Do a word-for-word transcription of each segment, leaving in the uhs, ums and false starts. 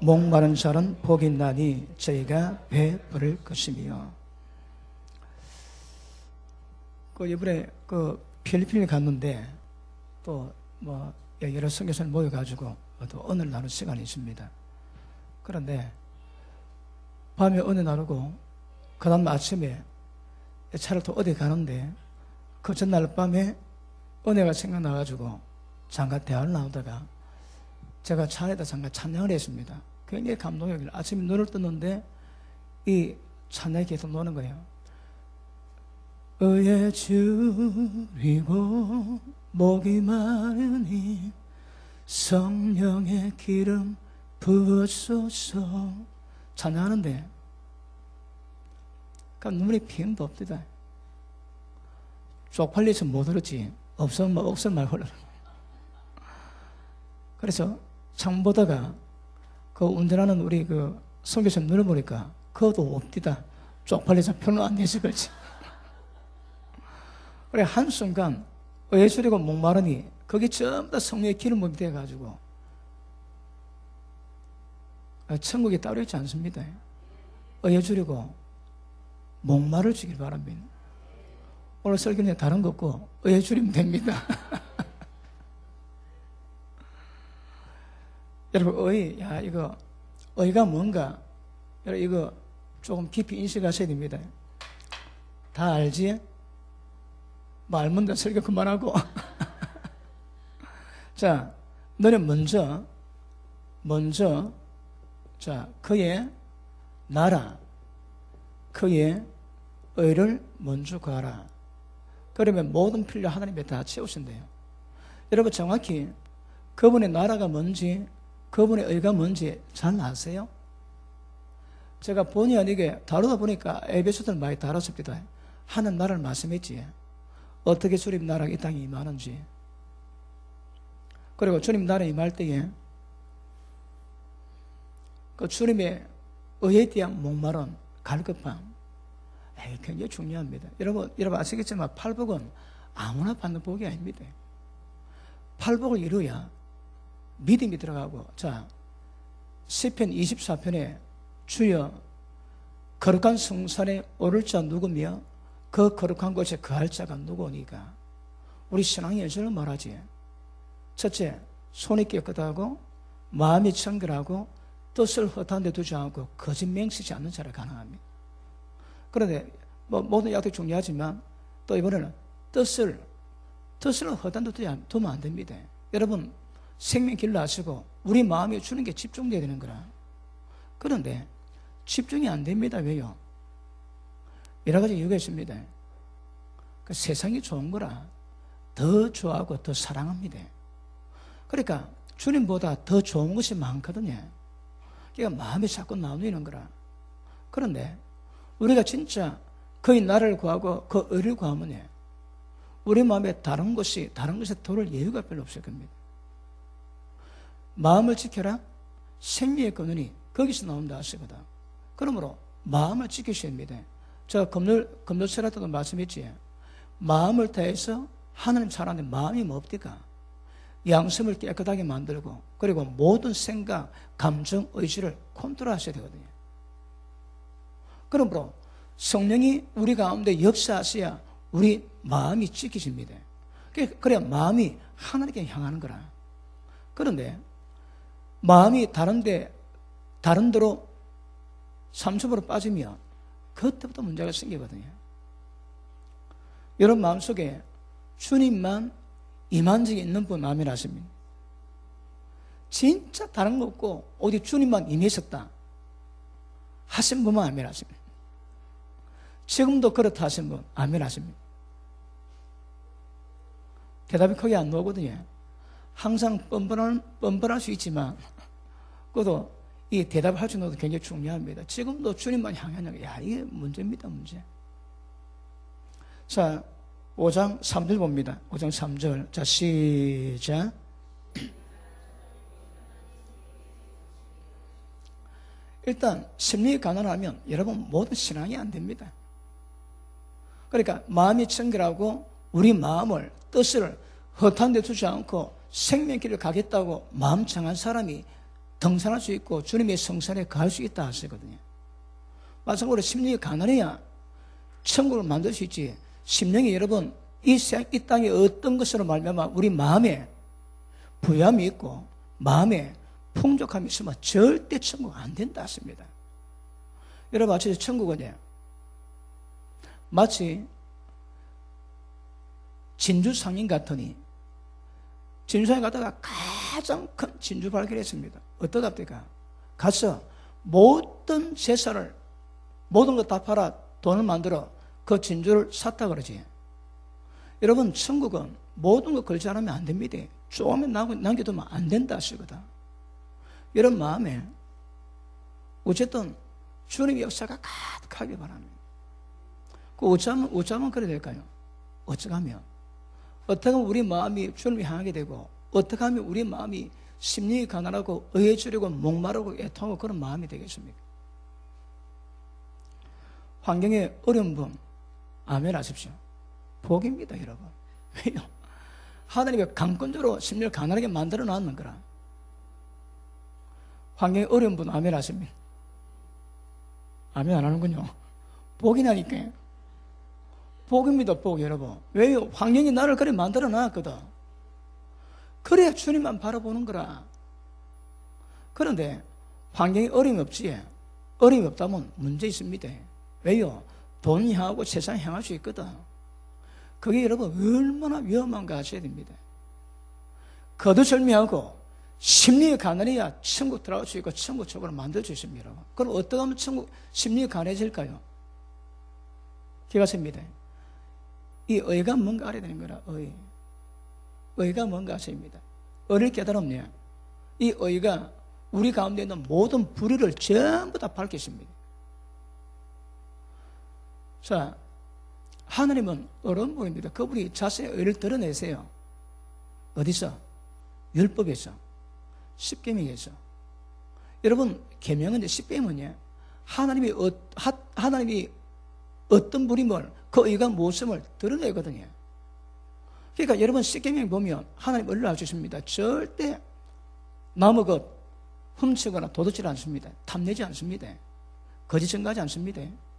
목마른 자는 복이 있나니 저희가 배부를 것이며. 그 이번에 그 필리핀에 갔는데 또 뭐 여러 선교사를 모여가지고 또 은혜를 나눌 시간이 있습니다. 그런데 밤에 은혜 나누고 그 다음 아침에 차를 또 어디 가는데 그 전날 밤에 은혜가 생각나가지고 잠깐 대화를 나누다가 제가 차 안에다 잠깐 찬양을 했습니다. 굉장히 감동이길래 아침에 눈을 떴는데 이 찬양이 계속 노는 거예요. 의에 줄이고 목이 마르니 성령의 기름 부어소서. 찬양하는데 그러니까 눈물이 핑 돕니다. 쪽팔려서 못 들었지. 없으면 막 억설 말 흘러. 그래서 창 보다가 그 운전하는 우리 그 선교사님 눈을 보니까 그것도 없디다. 쪽팔려서 표는 안 내서 그렇지. 그래 한순간 의에 줄이고 목마르니 거기 전부 다 성령의 기름 부음이 돼가지고 천국이 따로 있지 않습니다. 의에 줄이고 목마를 주길 바랍니다. 오늘 설교는 다른 거 없고 의에 줄이면 됩니다. 여러분 의, 야 이거 의가 뭔가 여러분 이거 조금 깊이 인식하셔야 됩니다. 다 알지? 뭐 알면 설교 그만하고. 자, 너는 먼저 먼저 자 그의 나라 그의 의를 먼저 구하라. 그러면 모든 필요 하나님께 다 채우신대요. 여러분 정확히 그분의 나라가 뭔지 그분의 의가 뭔지 잘 아세요? 제가 본의 아니게 다루다 보니까 에베소서를 많이 다뤘습니다. 하는 나라를 말씀했지. 어떻게 주님 나라가 이 땅에 임하는지. 그리고 주님 나라에 임할 때에 그 주님의 의에 대한 목마른 갈급함 굉장히 중요합니다. 여러분, 여러분 아시겠지만 팔복은 아무나 받는 복이 아닙니다. 팔복을 이루어야 믿음이 들어가고. 자, 시편 이십사 편에 주여 거룩한 성산에 오를 자 누구며 그 거룩한 곳에 거할 자가 누구니까. 우리 신앙의 열쇠를 말하지. 첫째, 손이 깨끗하고 마음이 청결하고 뜻을 허탄 데 두지 않고 거짓 맹세치 않는 자라 가능합니다. 그런데 뭐 모든 약도 중요하지만 또 이번에는 뜻을 뜻을 허탄 데 두면 안 됩니다. 여러분 생명 길로 하시고 우리 마음에 주는 게 집중돼야 되는 거라. 그런데 집중이 안 됩니다. 왜요? 여러 가지 이유가 있습니다. 그 세상이 좋은 거라 더 좋아하고 더 사랑합니다. 그러니까 주님보다 더 좋은 것이 많거든요. 그러니까 마음이 자꾸 나누는 거라. 그런데 우리가 진짜 그의 나라를 구하고 그 의를 구하면 우리 마음에 다른 것이 다른 것에 도를 여유가 별로 없을 겁니다. 마음을 지켜라 생명의 근원이 거기서 나온다 하시거든. 그러므로 마음을 지키셔야 합니다. 제가 금요, 금요철 때도 말씀했지. 마음을 다해서 하나님 사랑하는 마음이 뭡니까? 양심을 깨끗하게 만들고 그리고 모든 생각, 감정, 의지를 컨트롤하셔야 되거든요. 그러므로 성령이 우리 가운데 역사하셔야 우리 마음이 지켜집니다. 그래야 마음이 하나님께 향하는 거라. 그런데 마음이 다른데 다른 데로 삼천으로 빠지면 그때부터 문제가 생기거든요. 여러분 마음속에 주님만 임한 적이 있는 분 아멘 하십니다. 진짜 다른 거 없고 어디 주님만 임했었다 하신 분만 아멘 하십니다. 지금도 그렇다 하신 분 아멘 하십니다. 대답이 크게 안 나오거든요. 항상 뻔뻔한, 뻔뻔할 수 있지만 그것도 이 대답을 할 수 있는 것도 굉장히 중요합니다. 지금도 주님만 향하는 야 이게 문제입니다. 문제. 자 오 장 삼 절 봅니다. 오 장 삼 절. 자 시작. 일단 심령이 가난하면 여러분 모든 신앙이 안 됩니다. 그러니까 마음이 청결하고 우리 마음을 뜻을 허탄 데 두지 않고 생명길을 가겠다고 마음 정한 사람이 등산할 수 있고 주님의 성산에 갈 수 있다 하시거든요. 마찬가지로 심령이 가난해야 천국을 만들 수 있지. 심령이 여러분 이, 이 땅에 어떤 것으로 말미암아 우리 마음에 부유함이 있고 마음에 풍족함이 있으면 절대 천국 안 된다 했습니다. 여러분 마치 천국은요, 마치 진주 상인 같으니 진주상에 갔다가 가장 큰 진주 발견했습니다. 어떠답니까? 가서 모든 재산을 모든 것 다 팔아 돈을 만들어 그 진주를 샀다 그러지. 여러분 천국은 모든 것 걸지 않으면 안 됩니다. 조금만 남겨두면 안 된다 하시거든. 여러분 마음에 어쨌든 주님의 역사가 가득하길 바랍니다. 그 어쩌면, 어쩌면 그래야 될까요? 어떻게 하면? 어떻게 하면 우리 마음이 주님을 향하게 되고, 어떻게 하면 우리 마음이 심령이 가난하고 의해주려고 목마르고 애통하고 그런 마음이 되겠습니까? 환경에 어려운 분 아멘 하십시오. 복입니다 여러분. 왜요? 하나님이 강권적으로 심령을 가난하게 만들어 놨는 거라. 환경에 어려운 분 아멘 하십니다. 아멘 안 하는군요. 복이나니까. 복입니다 복 여러분. 왜요? 환경이 나를 그래 만들어 놨거든. 그래야 주님만 바라보는 거라. 그런데 환경이 어려움이 없지. 어려움이 없다면 문제 있습니다. 왜요? 돈 향하고 세상 향할 수 있거든. 그게 여러분 얼마나 위험한가 아셔야 됩니다. 거두절미하고 심리가 가난해야 천국 들어갈 수 있고 천국 쪽으로 만들 수 있습니다. 여러분. 그럼 어떻게 하면 천국 심리가 가난해질까요? 기가 셉니다. 이 의가 뭔가 알아야 되는 거라. 의. 의가 뭔가 아십니다. 의를 깨달으면 이 의가 우리 가운데 있는 모든 불의를 전부 다 밝히십니다. 자, 하나님은 어려운 분입니다. 그분이 자신의 의를 드러내세요. 어디서? 율법에서, 십계명에서. 여러분 계명은 십계명은요, 하나님이 어, 하, 하나님이 어떤 분임을 그 의가 무엇임을 드러내거든요. 그러니까 여러분 십계명 보면 하나님 얼른 알려주십니다. 절대 남의 것 훔치거나 도둑질 않습니다. 탐내지 않습니다. 거짓 증거하지 않습니다.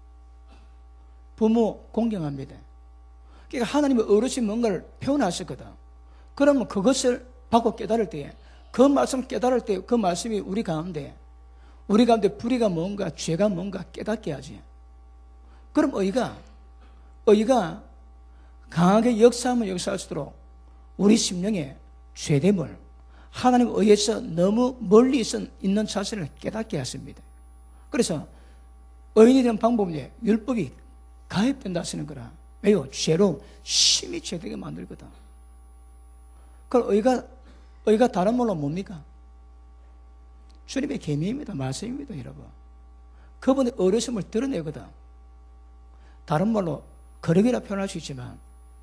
부모 공경합니다. 그러니까 하나님이 어르신 뭔가를 표현하셨거든. 그러면 그것을 받고 깨달을 때에 그 말씀 깨달을 때 그 말씀이 우리 가운데 우리 가운데 불의가 뭔가 죄가 뭔가 깨닫게 하지. 그럼 의가 의가 강하게 역사하면 역사할수록 우리 심령에 죄됨을 하나님 의에서 너무 멀리 있는 자신을 깨닫게 하십니다. 그래서 의인이 되는 방법이 율법이 가입된다 하시는 거라. 왜요? 죄로 심히 죄되게 만들거든. 그럼 의가 의가 다른 말로 뭡니까? 주님의 계명입니다. 말씀입니다, 여러분. 그분의 어르심을 드러내거든. 다른 말로 거룩이라 표현할 수 있지만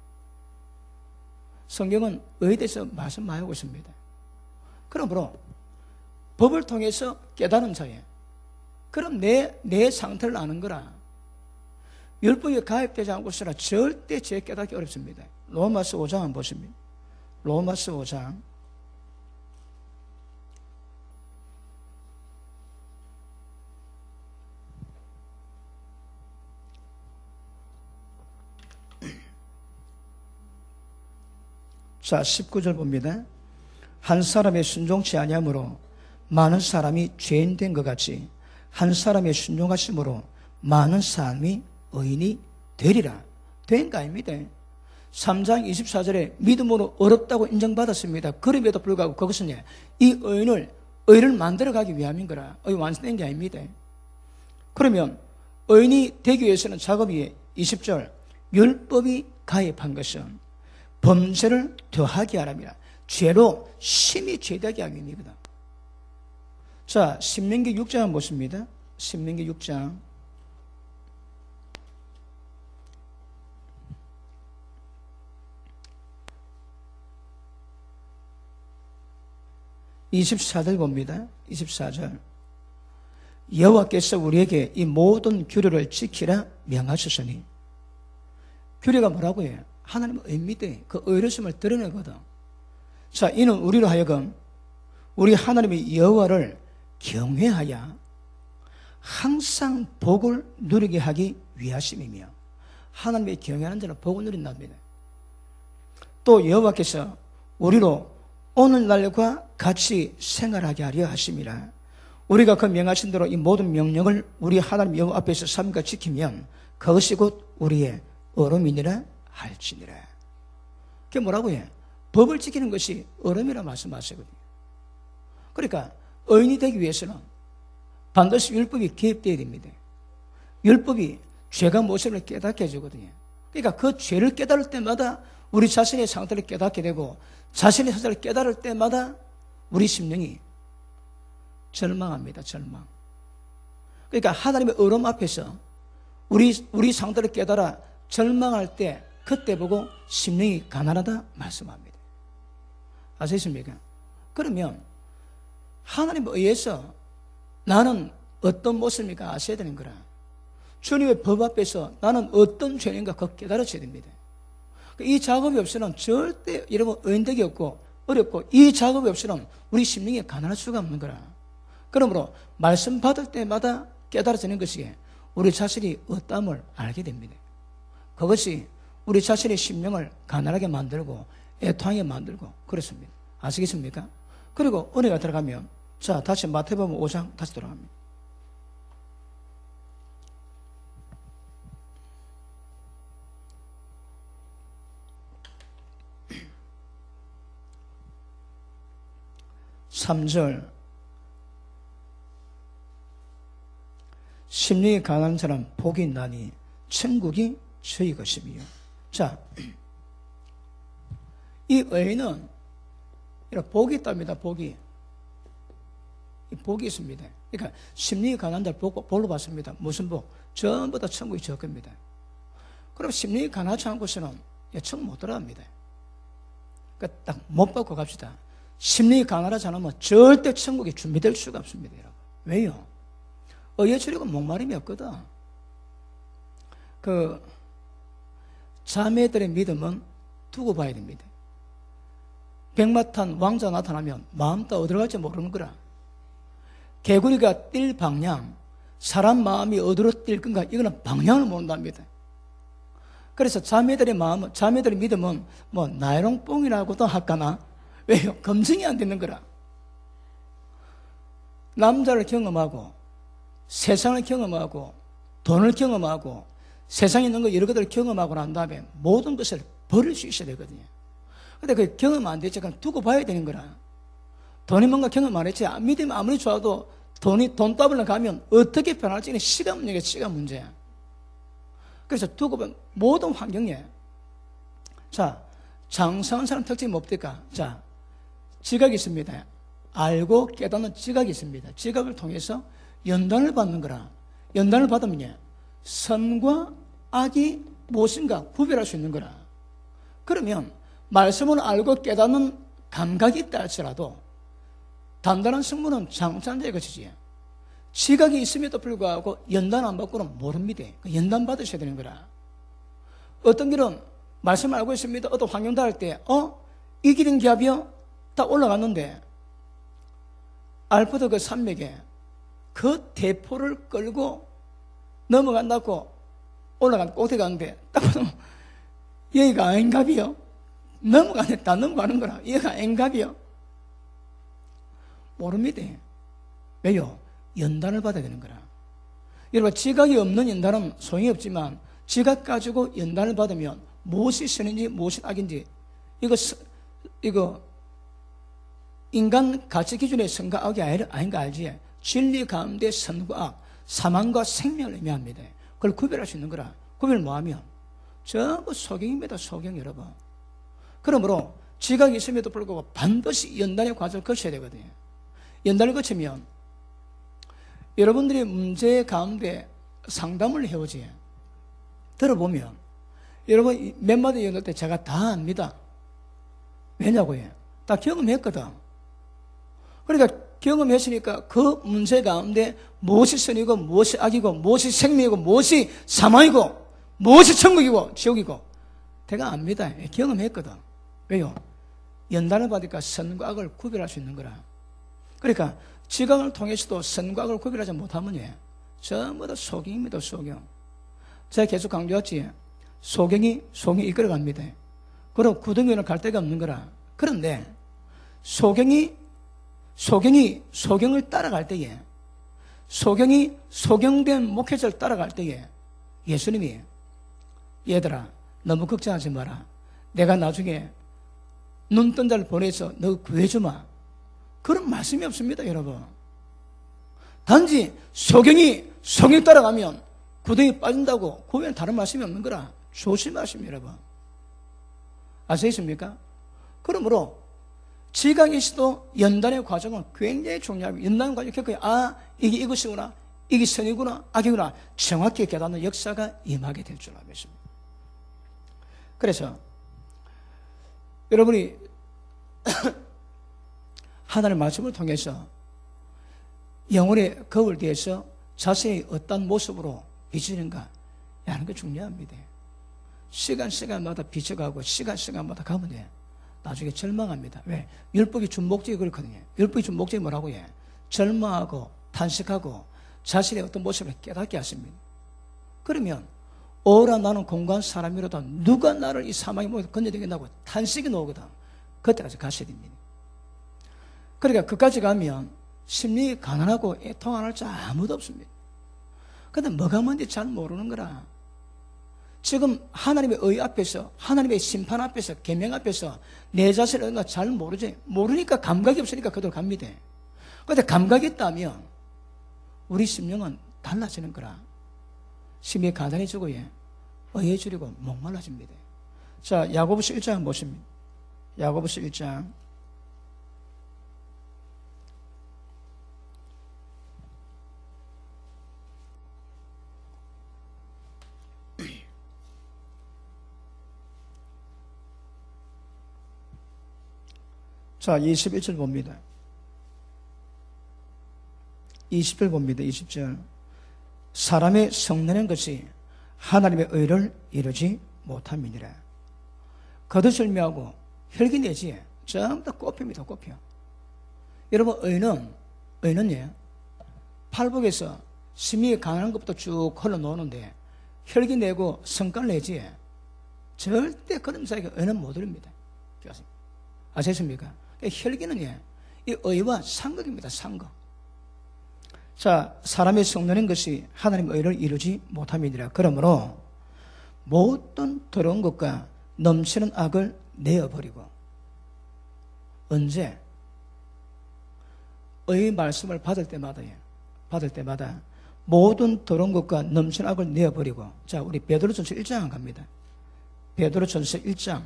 성경은 의에 대해서 말씀 많이 하고 있습니다. 그러므로 법을 통해서 깨달은 자에 그럼 내, 내 상태를 아는 거라. 율법이 가입되지 않고서는 절대 죄 깨닫기 어렵습니다. 로마서 오 장 한번 보십니다. 로마서 오 장 자, 십구 절 봅니다. 한 사람의 순종치 아니함으로 많은 사람이 죄인 된 것 같이 한 사람의 순종하심으로 많은 사람이 의인이 되리라. 된 거 아닙니다. 삼 장 이십사 절에 믿음으로 어렵다고 인정받았습니다. 그럼에도 불구하고 그것은 이 의인을 의를 만들어가기 위함인 거라. 의 완성된 게 아닙니다. 그러면 의인이 되기 위해서는 작업이 이십 절 율법이 가입한 것은 범죄를 더하게 하랍니다. 죄로 심히 죄되게 하기 위함이거든. 자, 신명기 육 장 한번 보십니다. 신명기 육 장 이십사 절 봅니다. 이십사 절 여호와께서 우리에게 이 모든 규례를 지키라 명하셨으니. 규례가 뭐라고 해요? 하나님의 의입니다. 그 의로움을 드러내거든. 자, 이는 우리로 하여금 우리 하나님의 여호와를 경외하여 항상 복을 누리게 하기 위하심이며 하나님의 경외하는 자는 복을 누린답니다. 또 여호와께서 우리로 오늘날과 같이 생활하게 하려 하심이라. 우리가 그 명하신 대로 이 모든 명령을 우리 하나님 여호와 앞에서 삼가 지키면 그것이 곧 우리의 얼음이니라 할지니라. 그게 뭐라고 해? 법을 지키는 것이 얼음이라 말씀하시거든요. 그러니까 의인이 되기 위해서는 반드시 율법이 개입되어야 됩니다. 율법이 죄가 무엇을 깨닫게 해주거든요. 그러니까 그 죄를 깨달을 때마다 우리 자신의 상태를 깨닫게 되고 자신의 상태를 깨달을 때마다 우리 심령이 절망합니다. 절망. 그러니까 하나님의 얼음 앞에서 우리, 우리 상태를 깨달아 절망할 때 그때 보고 심령이 가난하다 말씀합니다. 아시겠습니까? 그러면 하나님에 의해서 나는 어떤 모습입니까? 아셔야 되는 거라. 주님의 법 앞에서 나는 어떤 죄인가 그거 깨달아져야 됩니다. 이 작업이 없이는 절대 여러분 의인되기 없고 어렵고 이 작업이 없이는 우리 심령이 가난할 수가 없는 거라. 그러므로 말씀 받을 때마다 깨달아지는 것이 우리 자신이 어떠함을 알게 됩니다. 그것이 우리 자신의 심령을 가난하게 만들고 애통하게 만들고 그렇습니다. 아시겠습니까? 그리고 은혜가 들어가면 자 다시 마태복음 오 장 다시 돌아갑니다. 삼 절 심령이 가난한 사람 복이 있나니 천국이 저희 것이며. 자, 이 의인은 이런 복이 있답니다. 복이 복이 있습니다. 그러니까 심령이 가난한 자를 복, 복로 받습니다. 무슨 복? 전부 다 천국이 저 겁니다. 그럼 심령이 가난하지 않고서는 천국 못 들어갑니다. 그러니까 딱 못 받고 갑시다. 심령이 가난하지 않으면 절대 천국이 준비될 수가 없습니다. 여러분. 왜요? 의에 주려고 목마름이 없거든. 그 자매들의 믿음은 두고 봐야 됩니다. 백마탄 왕자 나타나면 마음 다 어디로 갈지 모르는 거라. 개구리가 뛸 방향, 사람 마음이 어디로 뛸 건가 이거는 방향을 모른답니다. 그래서 자매들의 마음은, 자매들의 믿음은 뭐 나이롱뽕이라고도 할까나? 왜요? 검증이 안 되는 거라. 남자를 경험하고 세상을 경험하고 돈을 경험하고 세상에 있는 거 여러 것들을 경험하고 난 다음에 모든 것을 버릴 수 있어야 되거든요. 근데 그 경험 안 되지. 그냥 두고 봐야 되는 거라. 돈이 뭔가 경험 안 했지. 믿음이 아무리 좋아도 돈이, 돈 따블로 가면 어떻게 변할지는 시간 문제가 시간 문제야. 그래서 두고 보면 모든 환경에 자, 장성한 사람 특징이 뭡니까? 자, 지각이 있습니다. 알고 깨닫는 지각이 있습니다. 지각을 통해서 연단을 받는 거라. 연단을 받으면 선과 악이 무엇인가 구별할 수 있는 거라. 그러면 말씀을 알고 깨닫는 감각이 있다 할지라도 단단한 성문은 장찬자의 것이지. 지각이 있음에도 불구하고 연단 안 받고는 모릅니다. 연단 받으셔야 되는 거라. 어떤 길은 말씀을 알고 있습니다. 어떤 환경 닿을 때 어? 이 길은 기압이요? 딱 올라갔는데 알프드 그 산맥에 그 대포를 끌고 넘어간다고 올라간 꼭대기 가는데 딱 보면 여기가 아닌가비요? 넘어가네. 다 넘어가는 거라. 여기가 아닌가비요? 모릅니다. 왜요? 연단을 받아야 되는 거라. 여러분 지각이 없는 연단은 소용이 없지만 지각 가지고 연단을 받으면 무엇이 선인지 무엇이 악인지 이거 이거 인간 가치 기준의 선과 악이 아닌가 알지? 진리 가운데 선과 악, 사망과 생명을 의미합니다. 그걸 구별할 수 있는 거라. 구별 뭐하면 전부 소경입니다. 소경 여러분. 그러므로 지각이 있음에도 불구하고 반드시 연단의 과정을 거쳐야 되거든요. 연단을 거치면 여러분들이 문제 가운데 상담을 해오지. 들어보면 여러분 몇 마디 연을 때 제가 다 압니다. 왜냐고요? 다 경험했거든. 그러니까 경험했으니까 그 문제 가운데 무엇이 선이고 무엇이 악이고 무엇이 생명이고 무엇이 사망이고 무엇이 천국이고 지옥이고 내가 압니다. 경험했거든. 왜요? 연단을 받으니까 선과 악을 구별할 수 있는 거라. 그러니까 지각을 통해서도 선과학을 구별하지 못하면 예, 전부 다 소경입니다. 소경. 제가 계속 강조했지. 소경이 소경이 이끌어갑니다. 그럼 구덩이는 갈 데가 없는 거라. 그런데 소경이 소경이 소경을 따라갈 때에, 소경이 소경된 목회자를 따라갈 때에 예수님이 얘들아 너무 걱정하지 마라. 내가 나중에 눈뜬 자를 보내서 너 구해주마. 그런 말씀이 없습니다, 여러분. 단지 소경이 소경 따라가면 구덩이 빠진다고, 그 외에는 다른 말씀이 없는 거라. 조심하십니다, 여러분. 아시겠습니까? 그러므로 지각에서도 연단의 과정은 굉장히 중요합니다. 연단 과정 겪어야 아 이게 이것이구나, 이게 선이구나, 악이구나 정확히 깨닫는 역사가 임하게 될 줄 알겠습니다. 그래서 여러분이 하나님의 말씀을 통해서 영혼의 거울 뒤에서 자신이 어떤 모습으로 비치는가 하는 게 중요합니다. 시간 시간마다 비춰가고 시간 시간마다 가면 돼. 나중에 절망합니다. 왜? 율법이 준 목적이 그렇거든요. 율법이 준 목적이 뭐라고 해? 절망하고 탄식하고 자신의 어떤 모습을 깨닫게 하십니다. 그러면 오라 나는 공고한 사람이라도 누가 나를 이 사망의 몸에서 건져내겠다고 탄식이 나오거든. 그때까지 가셔야 됩니다. 그러니까 그까지 가면 심리 가난하고 애통 안 할 자 아무도 없습니다. 근데 뭐가 뭔지 잘 모르는 거라. 지금 하나님의 의 앞에서, 하나님의 심판 앞에서, 계명 앞에서 내 자신을 뭔가 잘 모르지. 모르니까 감각이 없으니까 그대로 갑니다. 그런데 감각이 있다면 우리 심령은 달라지는 거라. 심이 가난해지고 예, 의해지려고 목말라집니다. 자, 야고보서 일 장 보십니다. 야고보서 일 장 자, 이십일 절 봅니다. 이십 절 봅니다. 이십 절. 사람의 성내는 것이 하나님의 의를 이루지 못함이니라. 거두절미하고 혈기내지 전부 다 꼽힙니다. 꼽혀. 여러분, 의는 의는 예, 팔복에서 심히 강한 것부터 쭉 흘러놓는데 혈기내고 성깔 내지 절대 그런 사이가 의는 못 이룹니다. 아시겠습니까? 혈기는 예, 이 의와 상극입니다. 상극. 자, 사람의 성내는 것이 하나님의 의를 이루지 못함이니라. 그러므로 모든 더러운 것과 넘치는 악을 내어버리고. 언제? 의 말씀을 받을 때마다 예, 받을 때마다 모든 더러운 것과 넘치는 악을 내어버리고. 자, 우리 베드로전서 일 장 갑니다. 베드로전서 일 장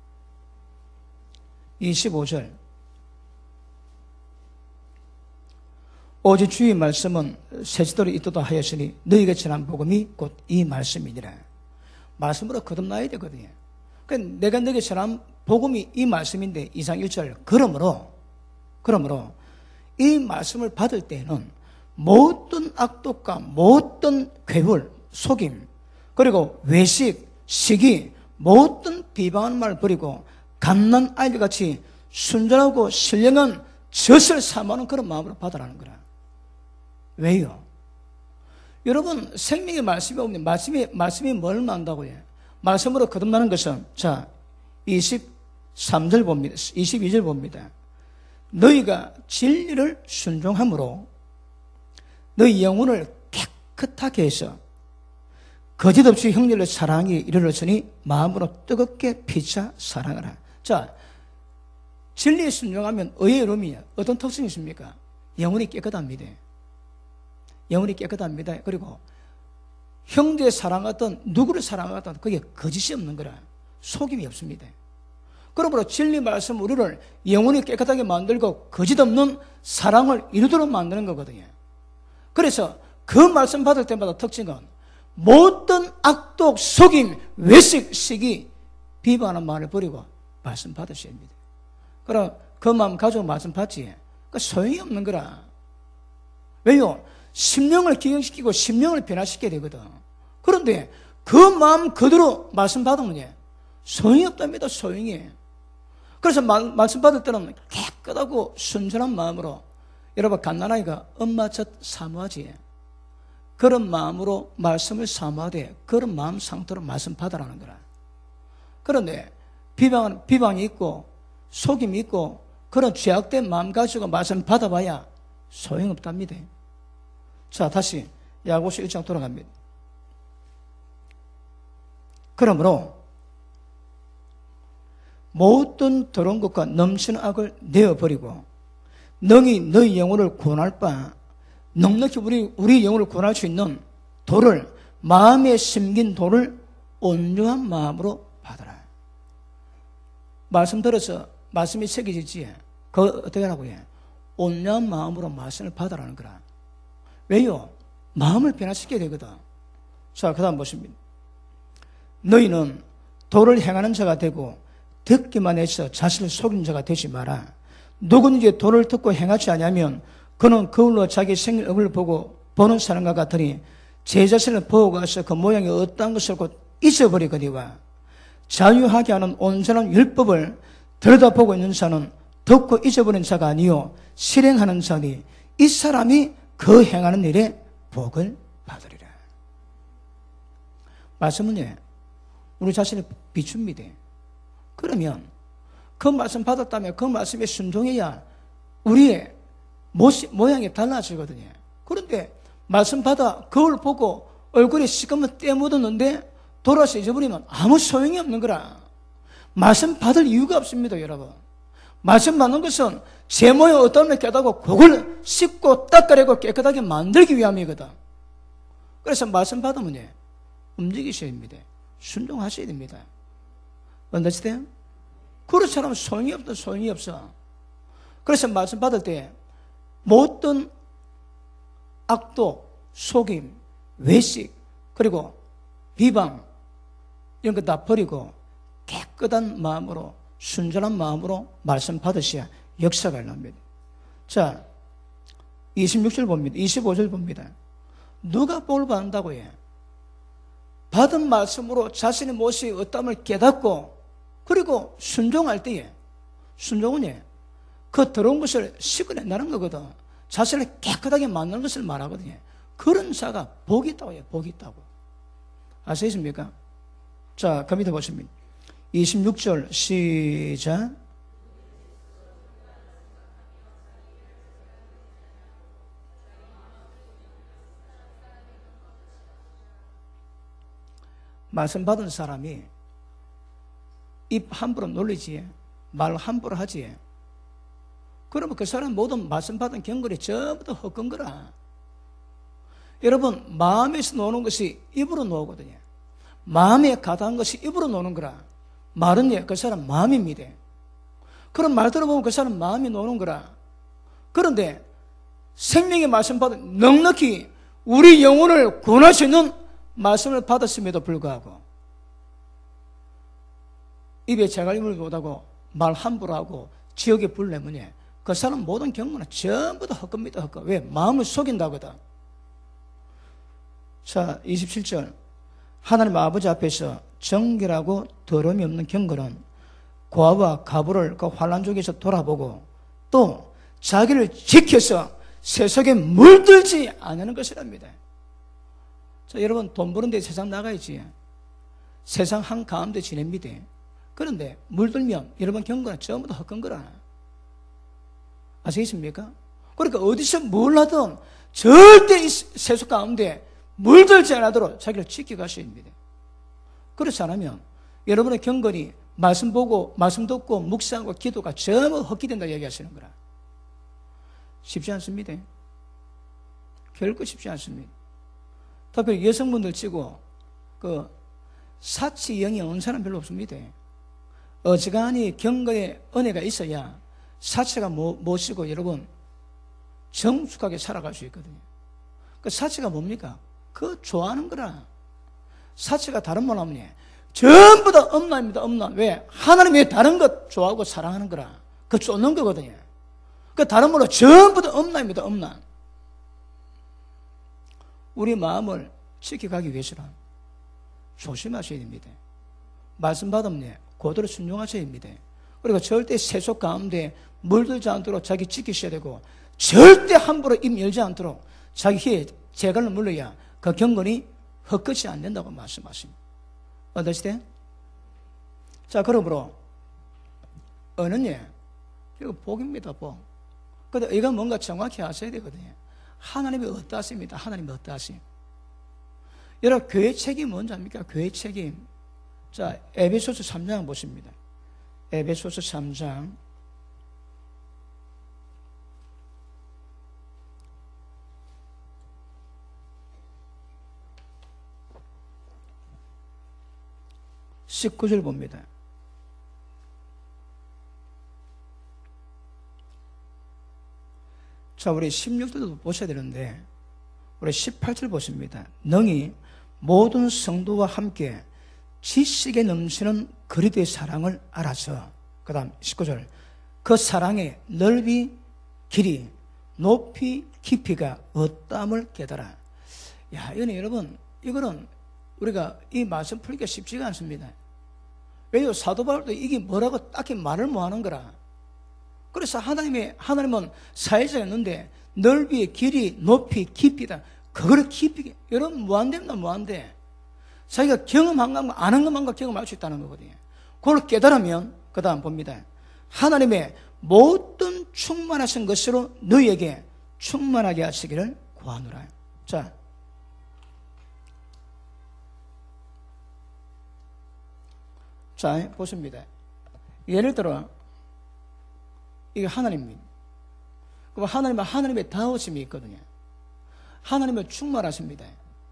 이십오 절. 오직 주의 말씀은 새지대로 있도다 하였으니 너희가 전한 복음이 곧 이 말씀이니라. 말씀으로 거듭나야 되거든요. 그러니까 내가 너희가 전한 복음이 이 말씀인데 이 장 일 절. 그러므로 그러므로 이 말씀을 받을 때에는 모든 악독과 모든 괴물, 속임, 그리고 외식, 시기, 모든 비방하는 말을 버리고 갓난 아이들같이 순전하고 신령한 젖을 삼하는 그런 마음으로 받으라는 거라. 왜요? 여러분, 생명의 말씀이 오면 말씀이, 말씀이 뭘 만다고요? 말씀으로 거듭나는 것은, 자, 이십삼 절 봅니다. 이십이 절 봅니다. 너희가 진리를 순종함으로 너희 영혼을 깨끗하게 해서 거짓 없이 형제를 사랑하기 이르렀으니 마음으로 뜨겁게 피차 사랑하라. 자, 진리에 순종하면 의의 이름이에요. 어떤 특징이 있습니까? 영혼이 깨끗합니다. 영혼이 깨끗합니다. 그리고 형제 사랑하던 누구를 사랑하던 그게 거짓이 없는 거라. 속임이 없습니다. 그러므로 진리 말씀 우리를 영혼이 깨끗하게 만들고 거짓 없는 사랑을 이루도록 만드는 거거든요. 그래서 그 말씀 받을 때마다 특징은 모든 악독, 속임, 외식, 시기, 비방하는 말을 버리고 말씀 받으셔야 합니다. 그럼 그 마음 가지고 말씀 받지. 그 소용이 없는 거라. 왜요? 심령을 기억시키고 심령을 변화시켜야 되거든. 그런데 그 마음 그대로 말씀 받으면 소용이 없답니다. 소용이. 그래서 마, 말씀 받을 때는 깨끗하고 순전한 마음으로 여러분, 갓난아이가 엄마 젖 사모하지. 그런 마음으로 말씀을 사모하되 그런 마음 상태로 말씀 받으라는 거라. 그런데 비방은, 비방이 있고 속임이 있고 그런 죄악된 마음 가지고 말씀 받아봐야 소용없답니다. 자, 다시 야고보서 일 장 돌아갑니다. 그러므로 모든 더러운 것과 넘치는 악을 내어버리고 능히 너희 영혼을 구원할 바 넉넉히 우리, 우리 영혼을 구원할 수 있는 도를, 마음에 심긴 도를 온유한 마음으로 받아라. 말씀 들어서 말씀이 새겨지지. 그거 어떻게 하라고 해? 온유한 마음으로 말씀을 받아라는 거라. 왜요? 마음을 변화시켜야 되거든. 자, 그 다음 보십니다. 너희는 도를 행하는 자가 되고 듣기만 해서 자신을 속이는 자가 되지 마라. 누구든지 도를 듣고 행하지 아니하면 그는 그걸로 자기 생일 얼굴을 보고 보는 사람과 같으니 제 자신을 보고 가서 그 모양이 어떠한 것을 곧 잊어버리거니와 자유하게 하는 온전한 율법을 들여다보고 있는 자는 듣고 잊어버린 자가 아니요 실행하는 자니 이 사람이 그 행하는 일에 복을 받으리라. 말씀은 우리 자신을 비춥니다. 그러면 그 말씀 받았다면 그 말씀에 순종해야 우리의 모습, 모양이 달라지거든요. 그런데 말씀 받아 그걸 보고 얼굴에 시커먼 때 묻었는데 돌아서 잊어버리면 아무 소용이 없는 거라. 말씀 받을 이유가 없습니다, 여러분. 말씀 받는 것은 제 모양 어떠함을 깨닫고 그걸 씻고 닦아내고 깨끗하게 만들기 위함이거든. 그래서 말씀 받으면 움직이셔야 됩니다. 순종하셔야 됩니다. 언더스탠드? 그렇지 않으면 소용이 없다, 소용이 없어. 그래서 말씀 받을 때 모든 악도, 속임, 외식, 그리고 비방 이런 거 다 버리고 깨끗한 마음으로 순전한 마음으로 말씀 받으셔야 역사가 일어납니다. 자, 이십육 절 봅니다. 이십오 절 봅니다. 누가 복을 받는다고 해? 받은 말씀으로 자신의 모습이 어떠함을 깨닫고 그리고 순종할 때에 순종은 그 더러운 것을 씻어낸다는 거거든. 자신을 깨끗하게 만드는 것을 말하거든요. 그런 자가 복이 있다고 해요. 복이 있다고. 아시겠습니까? 자, 그 밑에 보십니다. 이십육 절 시작. 말씀 받은 사람이 입 함부로 놀리지, 말 함부로 하지. 그러면 그 사람 모든 말씀 받은 경건이 전부 다 헛건 거라. 여러분, 마음에서 노는 것이 입으로 나오거든요. 마음에 가다한 것이 입으로 노는 거라. 말은 예, 그 사람 마음입니다. 그런 말 들어보면 그 사람 마음이 노는 거라. 그런데 생명의 말씀 받은 넉넉히 우리 영혼을 구원할 수 있는 말씀을 받았음에도 불구하고 입에 재갈림을 못하고 말 함부로 하고 지옥에 불을 내면 그 사람 모든 경건은 전부 다 헛겁니다. 헛거. 왜? 마음을 속인다거든. 자, 이십칠 절. 하나님 아버지 앞에서 정결하고 더러움이 없는 경건은 고아와 가부를 그 환난 중에서 돌아보고 또 자기를 지켜서 세속에 물들지 않는 것이랍니다. 자, 여러분, 돈 버는데 세상 나가야지. 세상 한가운데 지냅니다. 그런데 물들면 여러분 경건은 전부 다 헛건 거라. 아시겠습니까? 그러니까 어디서 뭘 하든 절대 이 세속 가운데 물들지 않도록 자기를 지켜가셔야 합니다. 그렇지 않으면 여러분의 경건이 말씀 보고 말씀 듣고 묵상하고 기도가 전부 헛기 된다 얘기하시는 거라. 쉽지 않습니다. 결코 쉽지 않습니다. 특히 여성분들 치고 그 사치 영이 없는 사람 별로 없습니다. 어지간히 경건의 은혜가 있어야 사치가 못쓰고 여러분 정숙하게 살아갈 수 있거든요. 그 사치가 뭡니까? 그 좋아하는 거라. 사치가 다른 말 하면 전부 다 엄란입니다. 엄란. 왜? 하나님 왜 다른 것 좋아하고 사랑하는 거라. 그 쫓는 거거든요. 그 다른 말로 전부 다 엄란입니다. 엄란. 우리 마음을 지켜가기 위해서는 조심하셔야 됩니다. 말씀 받으면 그대로 순종하셔야 됩니다. 그리고 절대 세속 가운데 물들지 않도록 자기 지키셔야 되고 절대 함부로 입 열지 않도록 자기 혀에 재갈을 물러야 그 경건이 헛것이 안 된다고 말씀하십니다. 어떠시대? 자, 그러므로 어는 예, 이거 복입니다, 복. 근데 이거 뭔가 정확히 아셔야 되거든요. 하나님이 어떠하십니다. 하나님이 어떠하심. 여러분, 교회 책임 뭔지 압니까? 교회 책임. 자, 에베소서 삼 장 보십니다. 에베소서 삼 장. 십구 절 봅니다. 자, 우리 십육 절도 보셔야 되는데, 우리 십팔 절 보십니다. 능히 모든 성도와 함께 지식에 넘치는 그리스도의 사랑을 알아서, 그 다음 십구 절, 그 사랑의 넓이, 길이, 높이, 깊이가 어떠함을 깨달아. 야, 이거는 여러분, 이거는 우리가 이 말씀 풀기가 쉽지가 않습니다. 왜요? 사도 바울도 이게 뭐라고 딱히 말을 못 하는 거라. 그래서 하나님의, 하나님은 사회자였는데 넓이, 길이, 높이, 깊이다. 그거를 깊이, 여러분 무한대입니다, 무한대. 자기가 경험한 것만, 아는 것만과 경험할 수 있다는 거거든요. 그걸 깨달으면, 그 다음 봅니다. 하나님의 모든 충만하신 것으로 너희에게 충만하게 하시기를 구하노라. 자, 자, 보십니다. 예를 들어, 이게 하나님입니다. 그럼 하나님은 하나님의 다우심이 있거든요. 하나님은 충만하십니다.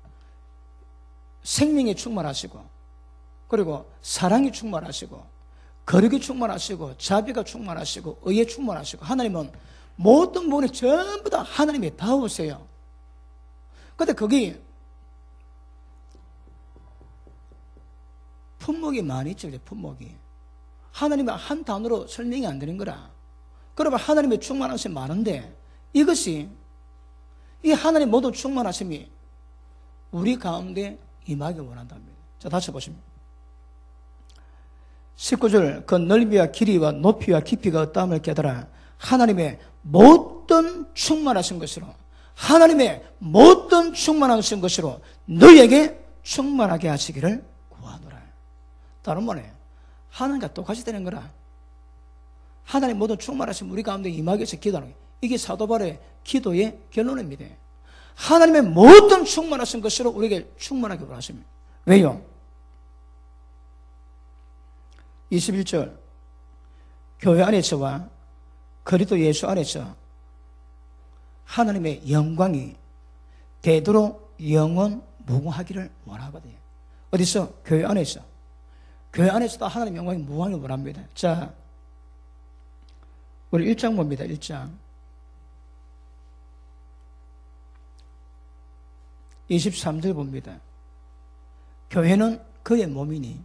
생명이 충만하시고, 그리고 사랑이 충만하시고, 거룩이 충만하시고, 자비가 충만하시고, 의에 충만하시고, 하나님은 모든 부분이 전부 다 하나님의 다우세요. 근데 거기 품목이 많이 있죠, 품목이. 하나님은 한 단어로 설명이 안 되는 거라. 그러면 하나님의 충만하심이 많은데, 이것이, 이 하나님 모든 충만하심이 우리 가운데 임하기 원한답니다. 자, 다시 보십니다. 십구 절, 그 넓이와 길이와 높이와 깊이가 어떠함을 깨달아 하나님의 모든 충만하신 것으로, 하나님의 모든 충만하신 것으로 너희에게 충만하게 하시기를 구하노라. 다른 말에 하나님과 똑같이 되는 거라. 하나님 모든 충만하신 우리 가운데 임하기 위해서 기도하는 거예요. 이게 사도 바울의 기도의 결론입니다. 하나님의 모든 충만하신 것으로 우리에게 충만하게 원하십니다. 왜요? 이십일 절, 교회 안에서와 그리스도 예수 안에서 하나님의 영광이 되도록 영원 무궁하기를 원하거든요. 어디서? 교회 안에서. 교회 안에서도 하나님의 영광이 무궁하기를 원합니다. 자, 우리 일 장 봅니다. 일 장. 이십삼 절 봅니다. 교회는 그의 몸이니,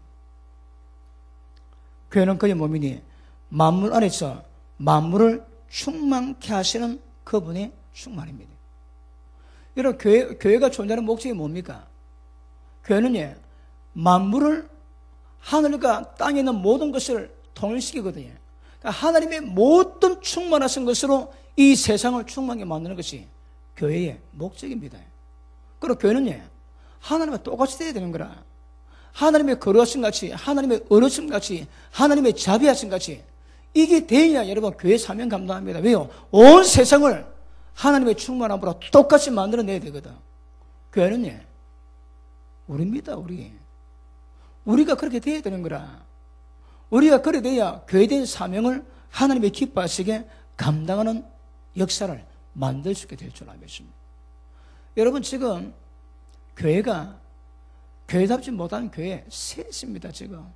교회는 그의 몸이니 만물 안에서 만물을 충만케 하시는 그분의 충만입니다. 여러분, 교회, 교회가 존재하는 목적이 뭡니까? 교회는 예, 만물을, 하늘과 땅에 있는 모든 것을 통일시키거든요. 그러니까 하나님의 모든 충만하신 것으로 이 세상을 충만하게 만드는 것이 교회의 목적입니다. 그리고 교회는 예, 하나님과 똑같이 돼야 되는 거라. 하나님의 거룩하심 같이, 하나님의 어르심 같이, 하나님의 자비하심 같이, 이게 돼야 여러분 교회 사명 감당합니다. 왜요? 온 세상을 하나님의 충만함으로 똑같이 만들어내야 되거든. 교회는 예, 우리입니다, 우리. 우리가 그렇게 돼야 되는 거라. 우리가 그래 돼야 교회된 사명을 하나님의 기뻐하시게 감당하는 역사를 만들 수 있게 될 줄 알겠습니다. 여러분, 지금 교회가 교회답지 못한 교회 셋입니다. 지금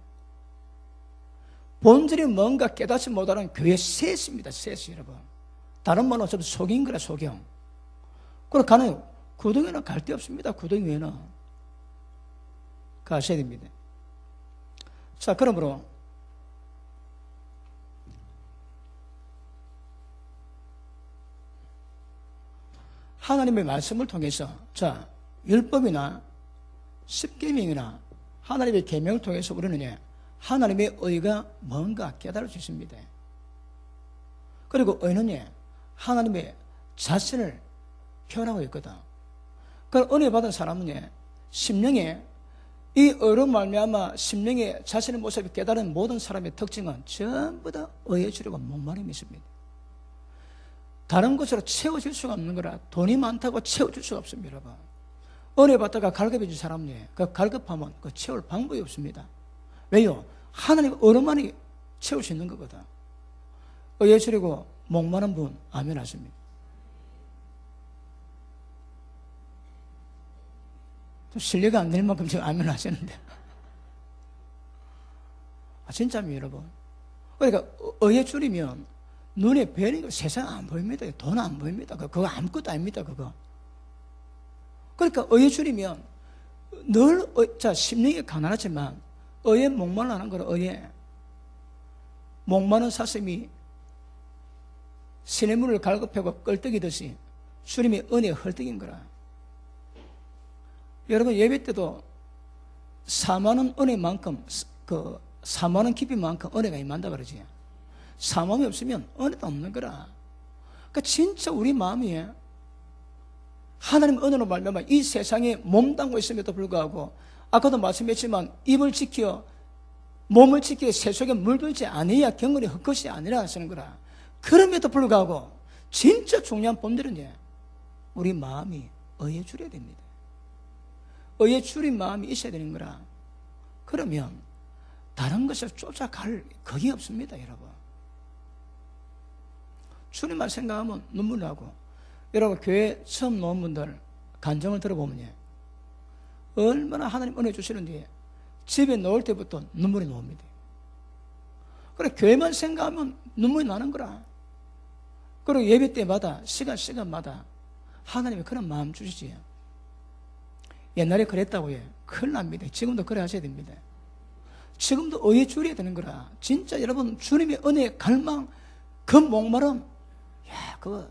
본질이 뭔가 깨닫지 못하는 교회 셋입니다. 셋이 여러분. 다른 말로 좀 속인 거라, 속영. 그리고 가는 구덩이는 갈 데 없습니다. 구덩이 외에는 가셔야 됩니다. 자, 그러므로 하나님의 말씀을 통해서, 자, 율법이나 십계명이나 하나님의 계명을 통해서 우리는 하나님의 의가 뭔가 깨달을 수 있습니다. 그리고 의는 하나님의 자신을 표현하고 있거든. 그 은혜 받은 사람은 심령에 이 의로 말미암아 심령에 자신의 모습을 깨달은 모든 사람의 특징은 전부 다 의에 주려고 목마름이 있습니다. 다른 것으로 채워질 수가 없는 거라. 돈이 많다고 채워줄 수가 없습니다, 여러분. 은혜 받다가 갈급해진 사람은 그 갈급함은 그 채울 방법이 없습니다. 왜요? 하나님 어른만이 채울 수 있는 거거든. 의에 주려고 목마른 분 아멘 하십니다. 좀 실례가 안 될 만큼 지금 아멘 하시는데. 아, 진짜입니다, 여러분. 그러니까, 의에 줄이면 눈에 뵈는 거 세상 안 보입니다. 돈 안 보입니다. 그거 아무것도 아닙니다, 그거. 그러니까, 의에 줄이면 늘, 의, 자, 심령이 가난하지만, 의에 목말라는 거는 의에. 목마른 사슴이 시냇물을 갈급하고 껄떡이듯이 주님의 은혜에 헐떡인 거라. 여러분 예배 때도 사모하는 은혜만큼 그 사모하는 깊이만큼 은혜가 임한다 그러지. 사모함이 없으면 은혜도 없는 거라. 그러니까 진짜 우리 마음이 하나님 은혜로 말미암아 이 세상에 몸담고 있음에도 불구하고 아까도 말씀했지만 입을 지켜 몸을 지켜 새 속에 물들지 않아야 경건이 헛것이 아니라 하시는 거라. 그럼에도 불구하고 진짜 중요한 본들은 우리 마음이 의에 줄여야 됩니다. 의에 줄인 마음이 있어야 되는 거라. 그러면 다른 것을 쫓아갈 거기 없습니다, 여러분. 주님만 생각하면 눈물 나고, 여러분 교회 처음 나온 분들 간증을 들어보면 얼마나 하나님 은혜 주시는지 집에 놓을 때부터 눈물이 나옵니다. 그래 교회만 생각하면 눈물이 나는 거라. 그리고 예배 때마다 시간 시간마다 하나님이 그런 마음 주시지. 옛날에 그랬다고 해. 큰일 납니다. 지금도 그래 하셔야 됩니다. 지금도 의에 줄여야 되는 거라. 진짜 여러분 주님의 은혜 갈망 그 목마름, 야 그거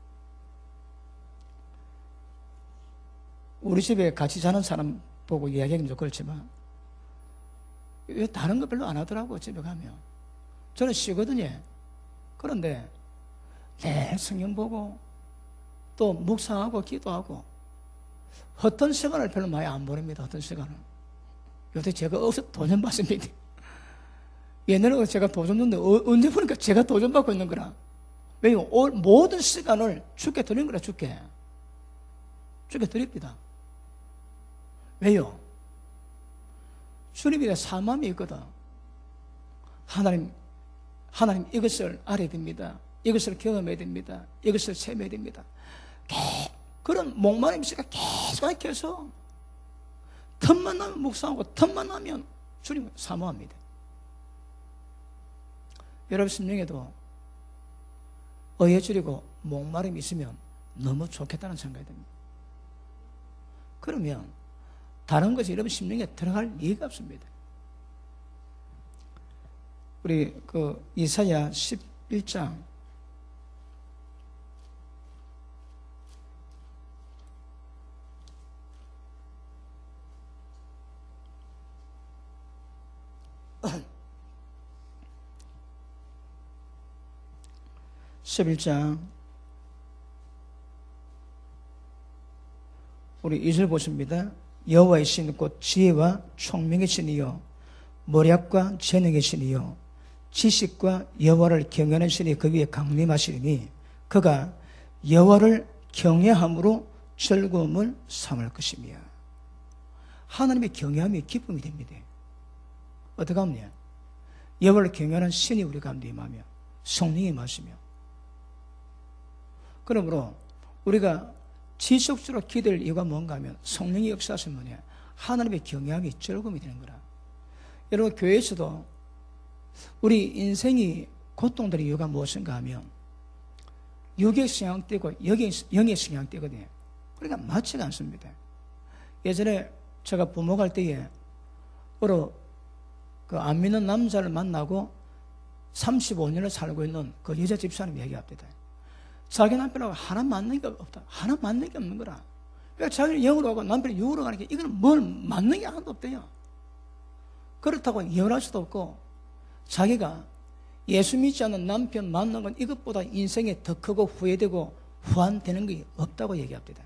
우리 집에 같이 자는 사람 보고 이야기하기는 좀 그렇지만 왜 다른 거 별로 안 하더라고. 집에 가면 저는 쉬거든요. 그런데 내 성경 보고 또 묵상하고 기도하고 어떤 시간을 별로 많이 안 보냅니다. 어떤 시간을. 요새 제가 어디서 도전 받습니다. 옛날에는 제가 도전 줬는데 어, 언제 보니까 제가 도전 받고 있는 거라. 왜요? 모든 시간을 주께 드리는 거라. 주께 주께 드립니다. 왜요? 주님에 대한 사모함이 있거든. 하나님 하나님 이것을 알아야 됩니다. 이것을 경험해야 됩니다. 이것을 체험해야 됩니다. 그런 목마름이 있으니까 계속 계속 틈만 나면 묵상하고 틈만 나면 주님을 사모합니다. 여러분 심령에도 의에 줄이고 목마름이 있으면 너무 좋겠다는 생각이 듭니다. 그러면 다른 것이 여러분 심령에 들어갈 이유가 없습니다. 우리 그 이사야 십일 장 십일 장 우리 이 절 보십니다. 여호와의 신 곧 지혜와 총명의 신이요 모략과 재능의 신이요 지식과 여호와를 경외하는 신이 그 위에 강림하시리니 그가 여호와를 경외함으로 즐거움을 삼을 것이며. 하나님의 경외함이 기쁨이 됩니다. 어떻게 하면 여호와를 경외하는 신이 우리 가운데 임하며 성령이 임하시며. 그러므로 우리가 지속적으로 기도할 이유가 뭔가 하면 성령의 역사하시면 뭐냐? 하나님의 경외함이 즐거움이 되는 거라. 여러분 교회에서도 우리 인생이 고통들의 이유가 무엇인가 하면 육의 성향되고 영의 성향되거든요. 그러니까 맞지가 않습니다. 예전에 제가 부모 갈 때에 어느 그 안 믿는 남자를 만나고 삼십오 년을 살고 있는 그 여자 집사님 얘기합니다. 자기 남편하고 하나 맞는 게 없다. 하나 맞는 게 없는 거라. 그러니까 자기는 영으로 가고 남편이 육으로 가는 게 이거는 뭘 맞는 게 하나도 없대요. 그렇다고 이혼할 수도 없고 자기가 예수 믿지 않는 남편 만난 건 이것보다 인생에 더 크고 후회되고 후환되는 게 없다고 얘기합니다.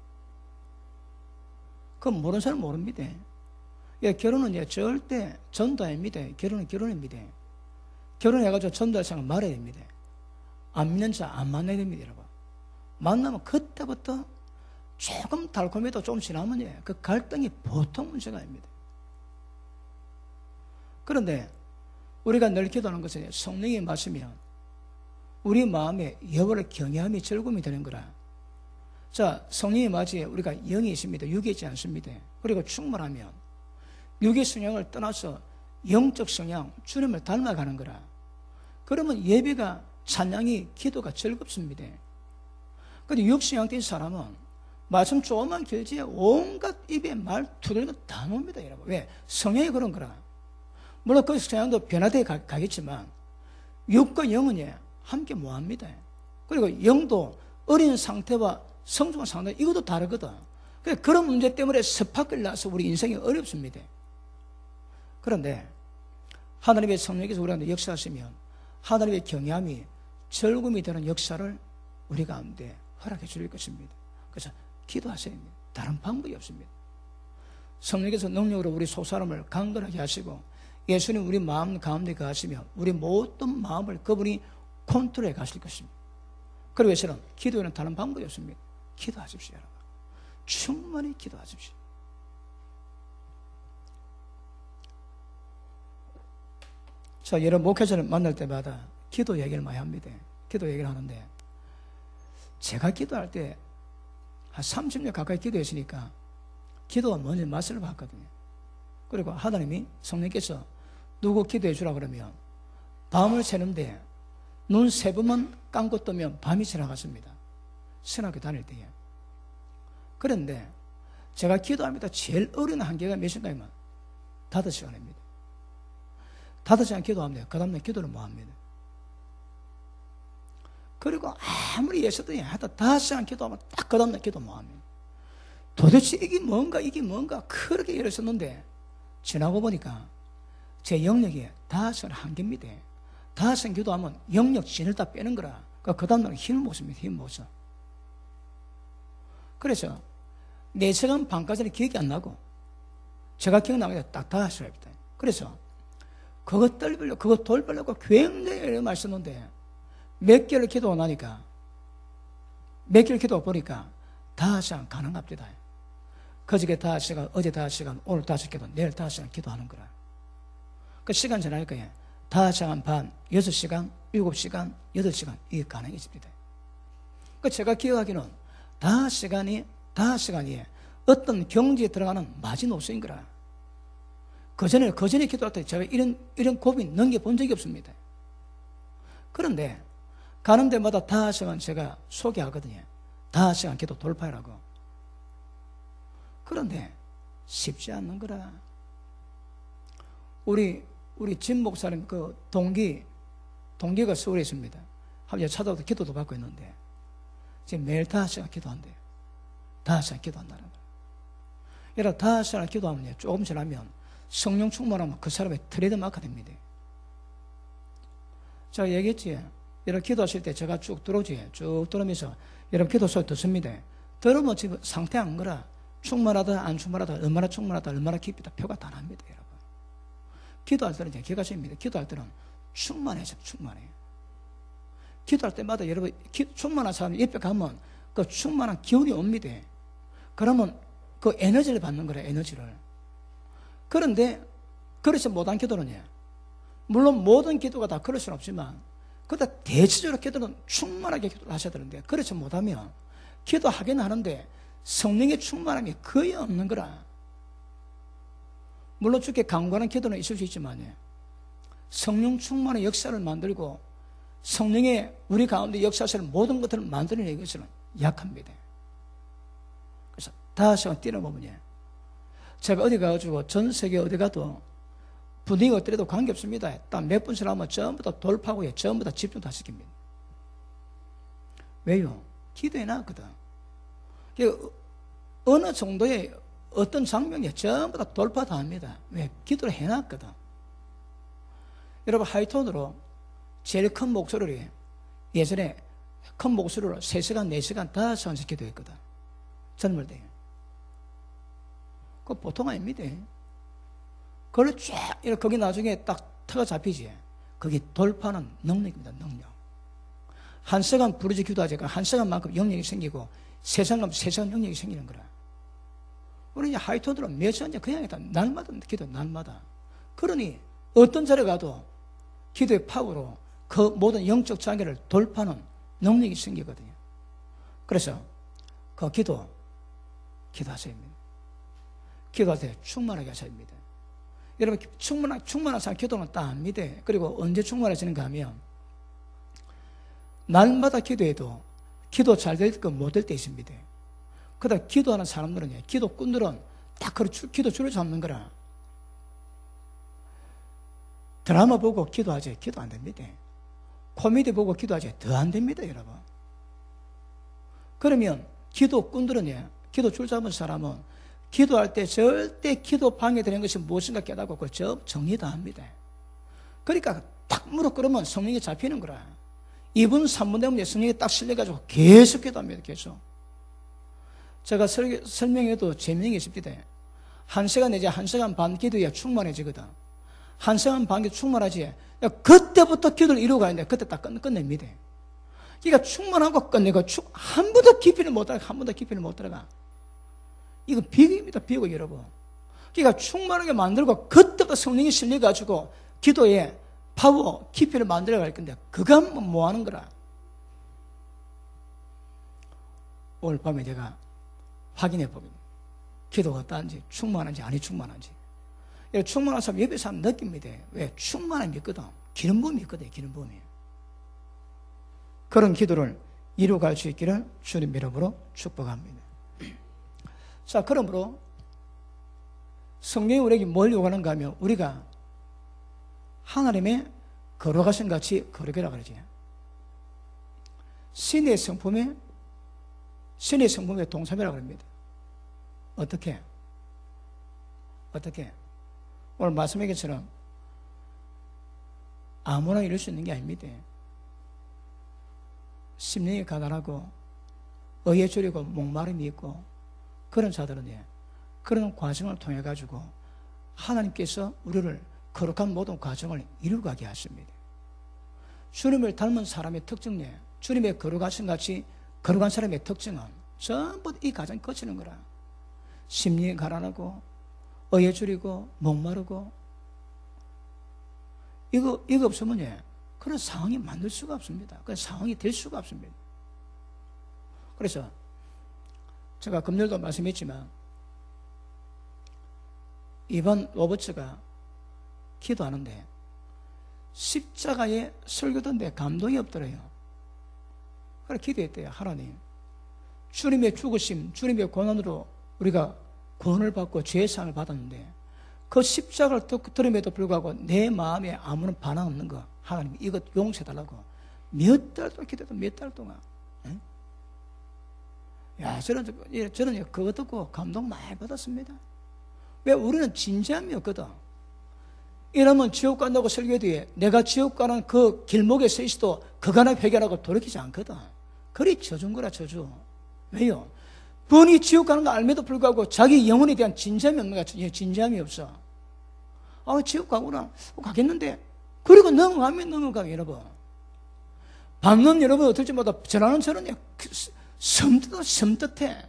그건 모르는 사람 모릅니다. 예, 결혼은 예, 절대 전도 아닙니다. 결혼은 결혼입니다. 결혼해가지고 전도할 생각 말아야 됩니다. 안 믿는 자 안 만나야 됩니다, 여러분. 만나면 그때부터 조금 달콤해도 좀 지나면 예, 그 갈등이 보통 문제가 아닙니다. 그런데 우리가 늘 기도하는 것은 성령이 마시면 우리 마음에 여호와를 경외함이 즐거움이 되는 거라. 자, 성령이 맞이에 우리가 영이 있습니다. 육이 있지 않습니다. 그리고 충만하면 육의 성향을 떠나서 영적 성향, 주님을 닮아가는 거라. 그러면 예배가, 찬양이, 기도가 즐겁습니다. 그런데 육성향된 사람은 말씀 조금만 길지에 온갖 입에 말 두들겨 다 놓습니다, 여러분. 왜? 성향이 그런 거라. 물론 그 성향도 변화되어 가, 가겠지만 육과 영은 예, 함께 뭐합니다. 그리고 영도 어린 상태와 성숙한 상태, 이것도 다르거든. 그런 문제 때문에 습박을 나서 우리 인생이 어렵습니다. 그런데 하나님의 성령께서 우리한테 역사하시면 하나님의 경외함이 즐거움이 되는 역사를 우리 가운데 허락해 줄 것입니다. 그래서 기도하셔야 합니다. 다른 방법이 없습니다. 성령께서 능력으로 우리 속사람을 강건하게 하시고 예수님 우리 마음 가운데 가시며 우리 모든 마음을 그분이 컨트롤해 가실 것입니다. 그리고 위해서는 기도에는 다른 방법이 없습니다. 기도하십시오, 여러분. 충분히 기도하십시오. 자, 여러분 목회자를 만날 때마다 기도 얘기를 많이 합니다. 기도 얘기를 하는데 제가 기도할 때 한 삼십 년 가까이 기도했으니까 기도가 뭔지 맛을 봤거든요. 그리고 하나님이 성령께서 누구 기도해 주라 그러면 밤을 새는데 눈 세 번만 감고 뜨면 밤이 지나갔습니다. 신학교 다닐 때에. 그런데 제가 기도합니다. 제일 어려운 한계가 몇 시간이면 다섯 시간입니다. 다섯 시간 기도합니다. 그 다음날 기도를 못 합니다. 그리고 아무리 예수들이 하다 다섯 시간 기도하면 딱 그 다음날 기도 못 합니다. 도대체 이게 뭔가 이게 뭔가 그렇게 이랬었는데 지나고 보니까 제 영역이 다섯 시간 한계입니다. 다섯 시간 기도하면 영역 진을 다 빼는 거라. 그 다음날은 힘을 못 씁니다. 힘을 못 써. 그래서 네 시간 반까지는 기억이 안 나고 제가 기억나게 딱 다섯 시간입니다. 그래서 그거 떨리려고 그거 돌리려고 굉장히 많이 썼는데 몇 개를 기도하고 나니까 몇 개를 기도하고 보니까 다섯 시간 가능합니다. 그저께 다섯 시간, 어제 다섯 시간, 오늘 다섯 기도, 내일 다섯 시간 기도하는 거라. 그 시간 지나니까 다섯 시간 반, 여섯 시간, 일곱 시간, 여덟 시간 이게 가능해집니다. 그 제가 기억하기는 다섯 시간이 다섯 시간이 어떤 경지에 들어가는 마지노선인 거라. 그 전에 그 전에 기도할 때 제가 이런 이런 고민 넘겨본 적이 없습니다. 그런데 가는 데마다 다섯 시간 제가 소개하거든요. 다섯 시간 기도 돌파하라고. 그런데 쉽지 않는 거라. 우리 우리 진 목사님 그 동기 동기가 서울에 있습니다. 한번 찾아와서 기도도 받고 있는데 지금 매일 다섯 시간 기도한대요. 다섯 시간 기도한다는 거예요. 여러분 다섯 시간 기도하면 조금 지나면 성령 충만하면 그 사람의 트레이드 마크가 됩니다. 제가 얘기했지. 여러분 기도하실 때 제가 쭉 들어오지. 쭉 들으면서 여러분 기도 소리 듣습니다. 들으면 지금 상태 안 거라. 충만하다 안 충만하다 얼마나 충만하다 얼마나 깊이다 표가 다 납니다. 여러분. 기도할 때는 이제 기가 셉니다. 기도할 때는 충만해져 충만해요. 기도할 때마다 여러분 기, 충만한 사람이 옆에 가면 그 충만한 기운이 옵니다. 그러면 그 에너지를 받는 거래. 에너지를. 그런데 그렇지 못한 기도는요. 물론 모든 기도가 다 그럴 수는 없지만 그러다 대체적으로 기도는 충만하게 기도를 하셔야 되는데 그렇지 못하면 기도하긴 하는데 성령의 충만함이 거의 없는 거라. 물론 주께 간구하는 기도는 있을 수 있지만 성령 충만의 역사를 만들고 성령의 우리 가운데 역사하시는 모든 것들을 만들어내는 것은 약합니다. 그래서 다섯 시간 뛰어보면 제가 어디 가가지고 전 세계 어디 가도 분위기가 어떠래도 관계없습니다. 딱 몇 분씩 하면 전부 다 돌파하고 전부 다 집중 다 시킵니다. 왜요? 기도해 놨거든. 어느 정도의 어떤 장면이 전부 다 돌파 다 합니다. 왜? 기도를 해놨거든. 여러분 하이톤으로 제일 큰 목소리를 예전에 큰 목소리로 세 시간, 네 시간, 다섯 시간씩 기도했거든. 젊을 때. 그거 보통 아닙니다. 그걸 쫙, 이렇게 거기 나중에 딱 터가 잡히지. 그게 돌파하는 능력입니다, 능력. 한 시간 부르지 기도하니까 한 시간만큼 영역이 생기고 세 시간 가면 세 시간 영역이 생기는 거라. 우리 이제 하이톤으로 몇 시간째 그냥 일단 날마다 기도, 날마다. 그러니 어떤 자리에 가도 기도의 파워로 그 모든 영적 장애를 돌파하는 능력이 생기거든요. 그래서 그 기도, 기도하셔야 합니다. 기도할 때 충만하게 하셔야 합니다. 여러분, 충만한, 충만한 사람 기도는 딱 압니다. 그리고 언제 충만해지는가 하면, 날마다 기도해도 기도 잘 될 거 못 될 때 있습니다. 그러다 기도하는 사람들은, 기도꾼들은 딱 그 기도 줄을 잡는 거라. 드라마 보고 기도하지, 기도 안 됩니다. 코미디 보고 기도하지, 더 안 됩니다, 여러분. 그러면 기도꾼들은, 기도 줄 잡은 사람은 기도할 때 절대 기도 방해되는 것이 무엇인가 깨닫고 그 정리 다 합니다. 그러니까 딱 무릎 꿇으면 성령이 잡히는 거라. 이 분, 삼 분 되면 성령이 딱 실려가지고 계속 기도합니다, 계속. 제가 설, 설명해도 재미있는 게 있습니다. 한 시간 내지 한 시간 반 기도해야 충만해지거든. 한 시간 반 기도 충만하지. 그때부터 기도를 이루고 가는데 그때 딱 끝, 끝냅니다. 그러니까 충만하고 끝내고 한 번도 깊이를 못 들어가, 한 번도 깊이를 못 들어가. 이거 비극입니다, 비극, 여러분. 그러니까 충만하게 만들고 그때부터 성령이 실려가지고 기도에 파워, 깊이를 만들어갈 건데 그거 하면 뭐 하는 거라. 오늘 밤에 제가 확인해 보면 기도가 어떤지, 충만한지 아니 충만한지. 충만한 사람 옆에 사람 느낍니다. 왜? 충만함이 있거든. 기름 부음이 있거든, 기름 부음이. 그런 기도를 이루어갈 수 있기를 주님 이름으로 축복합니다. 자, 그러므로 성령이 우리에게 뭘 요구하는가 하면 우리가 하나님의 거룩하신 같이 거룩이라 그러지. 신의 성품에 신의 성품의 동참이라고 합니다. 어떻게? 어떻게? 오늘 말씀한 것처럼 아무나 이룰 수 있는 게 아닙니다. 심령이 가난하고 의에 줄이고 목마름이 있고 그런 자들은 그런 과정을 통해 가지고 하나님께서 우리를 거룩한 모든 과정을 이루어가게 하십니다. 주님을 닮은 사람의 특징에 주님의 거룩하신 같이 거룩한 사람의 특징은 전부 이 과정이 거치는 거라. 심령이 가난하고 의에 줄이고 목마르고 이거 이거 없으면 그런 상황이 만들 수가 없습니다. 그런 상황이 될 수가 없습니다. 그래서 제가 금요일도 말씀했지만 이번 로버츠가 기도하는데 십자가에 설교 듣는데 감동이 없더래요. 그래 기도했대요. 하나님, 주님의 죽으심, 주님의 고난으로 우리가 구원을 받고 죄의 상을 받았는데 그 십자가를 들음에도 불구하고 내 마음에 아무런 반항 없는 거 하나님 이것 용서해달라고 몇 달 동안 기도했다. 몇 달 동안. 응? 야, 저는, 저는 그거 듣고 감동 많이 받았습니다. 왜? 우리는 진지함이 없거든. 이러면 지옥 간다고 설교 뒤에 내가 지옥 가는 그 길목에 서 있어도 그간에 회개하고 돌이키지 않거든. 그리 저준 거라, 저주. 왜요? 본인이 지옥 가는 거 알면도 불구하고 자기 영혼에 대한 진지함이 없는 것 같아요. 진지함이 없어. 아, 지옥 가구나. 가겠는데. 그리고 넘어가면 넘어가면 여러분. 받는 여러분 어떨지 모르다 전하는 저는 섬뜩, 섬뜩해.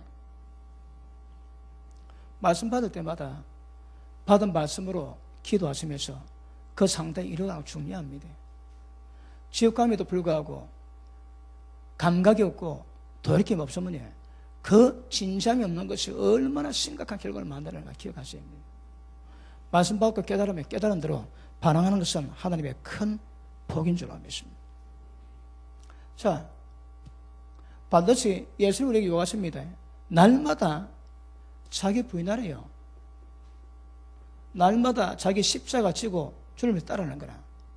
말씀 받을 때마다 받은 말씀으로 기도하시면서 그 상태에 이르가는 거 중요합니다. 지옥감에도 불구하고 감각이 없고 돌이킴 없으면 그 진지함이 없는 것이 얼마나 심각한 결과를 만드는가 기억하셔야 합니다. 말씀 받고 깨달으면 깨달은 대로 반응하는 것은 하나님의 큰 복인 줄 믿습니다. 자, 반드시 예수님 우리에게 요구하십니다. 날마다 자기 부인하래요. 날마다 자기 십자가 지고 주님을 따르는 거라.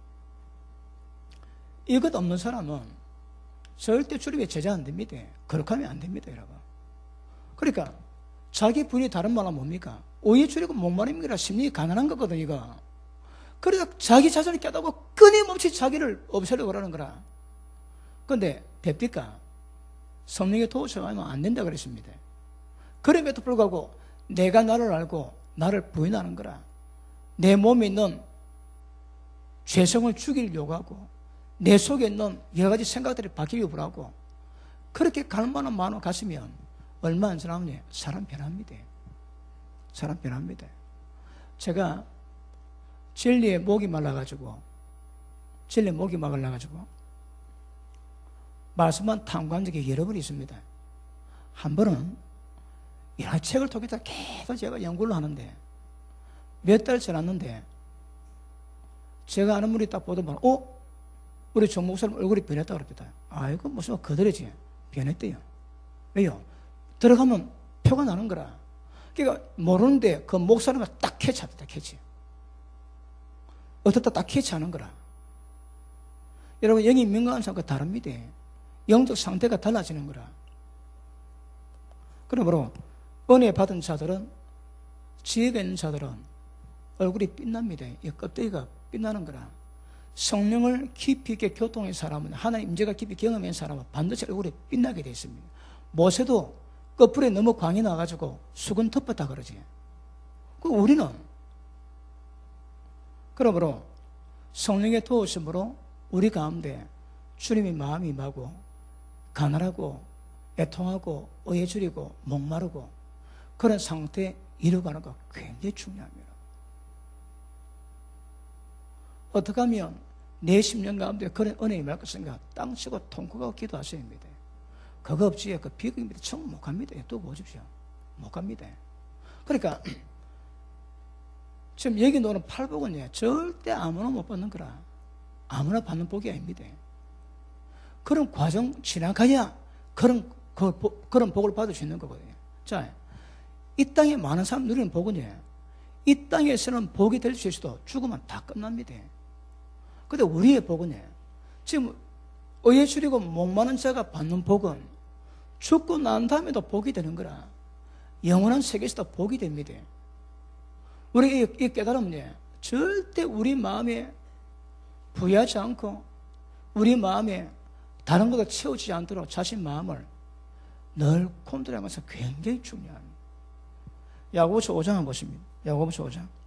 이것 없는 사람은 절대 주님의 제자 안 됩니다. 거룩하면 안 됩니다, 여러분. 그러니까 자기 부인이 다른 말은 뭡니까? 오해 줄이고 목마름이라 심령이 가난한 거거든, 이거. 그러니까 자기 자신을 깨닫고 끊임없이 자기를 없애려고 하는 거라. 그런데 됩니까? 성령의 도우셔가 아니면 안 된다 그랬습니다. 그럼에도 불구하고 내가 나를 알고 나를 부인하는 거라. 내 몸에 있는 죄성을 죽이려 요구하고 내 속에 있는 여러 가지 생각들이 바뀌려고 하고 그렇게 갈 만한 마음을 가지면 얼마 안 지나면 사람 변합니다. 사람 변합니다. 제가 진리에 목이 말라가지고 진리에 목이 말라가지고 말씀만 탐구한 적이 여러 번 있습니다. 한 번은 이런 책을 통해서 계속 제가 연구를 하는데 몇 달 지났는데 제가 아는 분이 딱 보더만 어? 우리 정 목사님 얼굴이 변했다고 그럽니다. 아이고 무슨 그들이지 변했대요. 왜요? 들어가면 표가 나는 거라. 그러니까 모르는데 그 목사님을 딱 캐치합니다. 캐치. 어떻다 딱 캐치하는 거라. 여러분 영이 민감한 사람과 다릅니다. 영적 상태가 달라지는 거라. 그러므로 은혜 받은 자들은 지혜가 있는 자들은 얼굴이 빛납니다. 이 껍데기가 빛나는 거라. 성령을 깊이 있게 교통한 사람은 하나님 임재가 깊이 경험한 사람은 반드시 얼굴이 빛나게 되어 있습니다. 모세도 끝불에 너무 광이 나가지고 수건 덮었다 그러지. 그 우리는 그러므로 성령의 도우심으로 우리 가운데 주님의 마음이 임하고 가난하고 애통하고 의에 줄이고 목마르고 그런 상태에 이루어가는 거 굉장히 중요합니다. 어떻게 하면 내 심령 가운데 그런 은혜가 임할 것인가 땅치고 통곡하고 기도하셔야 합니다. 그거 없이 그 비극입니다. 정 못 갑니다. 또 보십시오. 못 갑니다. 그러니까 지금 여기 노는 팔복은 절대 아무나 못 받는 거라. 아무나 받는 복이 아닙니다. 그런 과정 지나가야 그런, 그, 그런 복을 받을 수 있는 거거든요. 자, 이 땅에 많은 사람 누리는 복은요, 이 땅에서는 복이 될 수 있어도 죽으면 다 끝납니다. 근데 우리의 복은요, 지금 의에 줄이고 목마른 자가 받는 복은 죽고 난 다음에도 복이 되는 거라. 영원한 세계에서도 복이 됩니다. 우리 이 깨달음은요, 절대 우리 마음에 부여하지 않고 우리 마음에 다른 것도 채우지 않도록 자신 마음을 늘 컨트롤하면서 굉장히 중요합니다. 야고보서 오 장 한번 보십니다. 야고보서 오 장.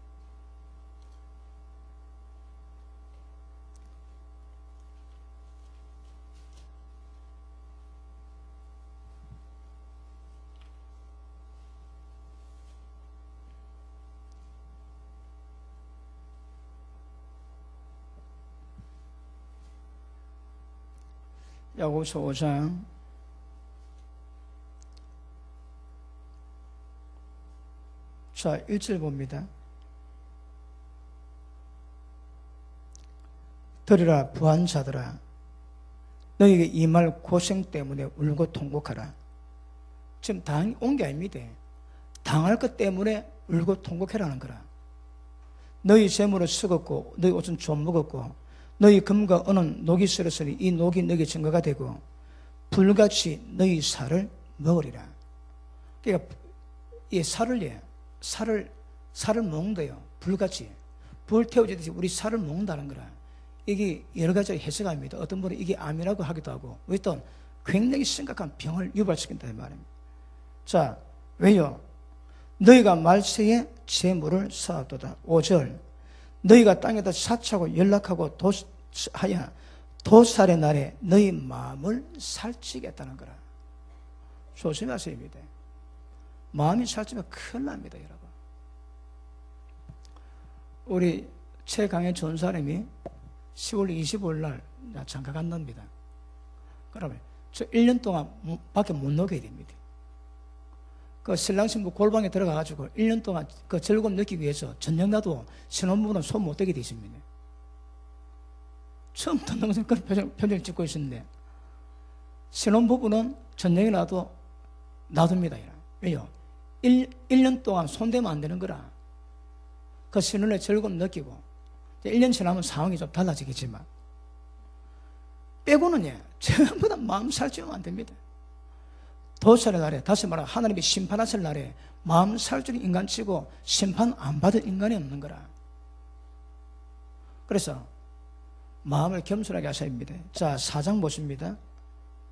야고보서 오 장 자, 일 절 봅니다. 들으라 부한 자들아 너희에게 이 말 고생 때문에 울고 통곡하라. 지금 당 온 게 아닙니다. 당할 것 때문에 울고 통곡해라는 거라. 너희 재물을 썩었고 너희 옷은 좀 먹었고 너희 금과 은은 녹이 쓸었으니 이 녹이 너희 증거가 되고 불같이 너희 살을 먹으리라. 그러니까 이 살을 예, 살을 살을 먹는데요. 불같이 불 태워지듯이 우리 살을 먹는다는 거라. 이게 여러 가지 해석합니다. 어떤 분은 이게 암이라고 하기도 하고, 어떤 굉장히 심각한 병을 유발시킨다 이 말입니다. 자, 왜요? 너희가 말세에 재물을 쌓았도다. 오 절. 너희가 땅에다 사차고 연락하고 도하여 도살의 날에 너희 마음을 살찌겠다는 거라. 조심하셔야 합니다. 마음이 살찌면 큰일 납니다, 여러분. 우리 최강의 전사님이 시월 이십오일 날 장가 간답니다. 그러면 저 일 년 동안 밖에 못 나오게 됩니다. 그 신랑 신부 골방에 들어가가지고 일 년 동안 그 즐거움 느끼기 위해서 저녁 나도 신혼부부는 손 못 대게 돼 있습니다. 처음부터 동생 그런 표정, 표정을 찍고 있었는데 신혼부부는 저녁에 나도 놔둡니다. 왜요? 일 년 동안 손대면 안 되는 거라. 그 신혼의 즐거움 느끼고 일 년 지나면 상황이 좀 달라지겠지만 빼고는 예, 전부 다 마음 살찌우면 안 됩니다. 도살의 날에, 다시 말하면 하나님이 심판하실 날에 마음 살찌는 인간치고 심판 안 받을 인간이 없는 거라. 그래서 마음을 겸손하게 하셔야 합니다. 자, 사 장 보십니다.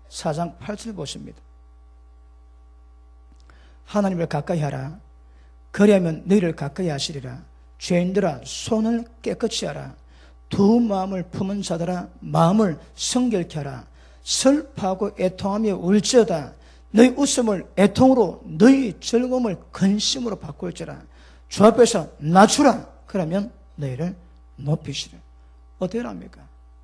사 장 팔 절 보십니다. 하나님을 가까이 하라. 그리하면 너희를 가까이 하시리라. 죄인들아 손을 깨끗이 하라. 두 마음을 품은 자들아 마음을 성결케 하라. 슬퍼하고 애통하며 울지어다. 너희 웃음을 애통으로 너희 즐거움을 근심으로 바꿀지라. 주 앞에서 낮추라. 그러면 너희를 높이시라. 어떻게 합니까?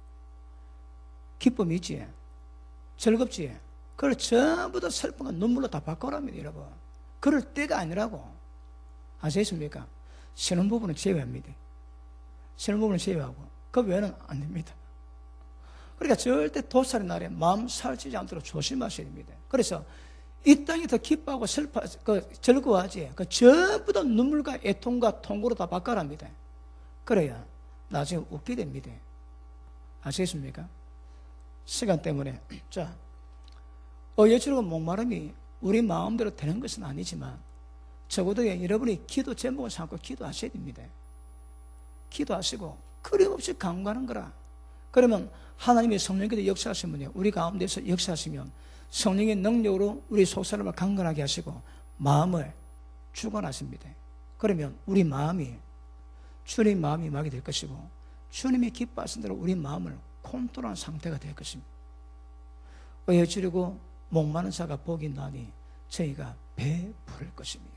기쁨이 있지, 즐겁지. 그걸 전부 다 슬픔과 눈물로 다 바꿔랍니다, 여러분. 그럴 때가 아니라고. 아시겠습니까? 신혼부부는 제외합니다. 신혼부부는 제외하고 그 외에는 안 됩니다. 그러니까 절대 도살의 날에 마음 살찌지 않도록 조심하셔야 됩니다. 그래서 이 땅이 더 기뻐하고 슬퍼, 그 즐거워하지. 그 전부 다 눈물과 애통과 통고로 다 바꿔랍니다. 그래야 나중에 웃게 됩니다. 아시겠습니까? 시간 때문에. 자, 어예주르고 목마름이 우리 마음대로 되는 것은 아니지만 적어도 여러분이 기도 제목을 삼고 기도하셔야 됩니다. 기도하시고 끊임없이 간구하는 거라. 그러면 하나님의 성령께서 역사하시면 우리 가운데서 역사하시면 성령의 능력으로 우리 속사람을 강건하게 하시고 마음을 주관하십니다. 그러면 우리 마음이 주님 마음이 임하게 될 것이고 주님이 기뻐하신 대로 우리 마음을 컨트롤한 상태가 될 것입니다. 어여지르고 목마른 자가 복이 나니 저희가 배부를 것입니다.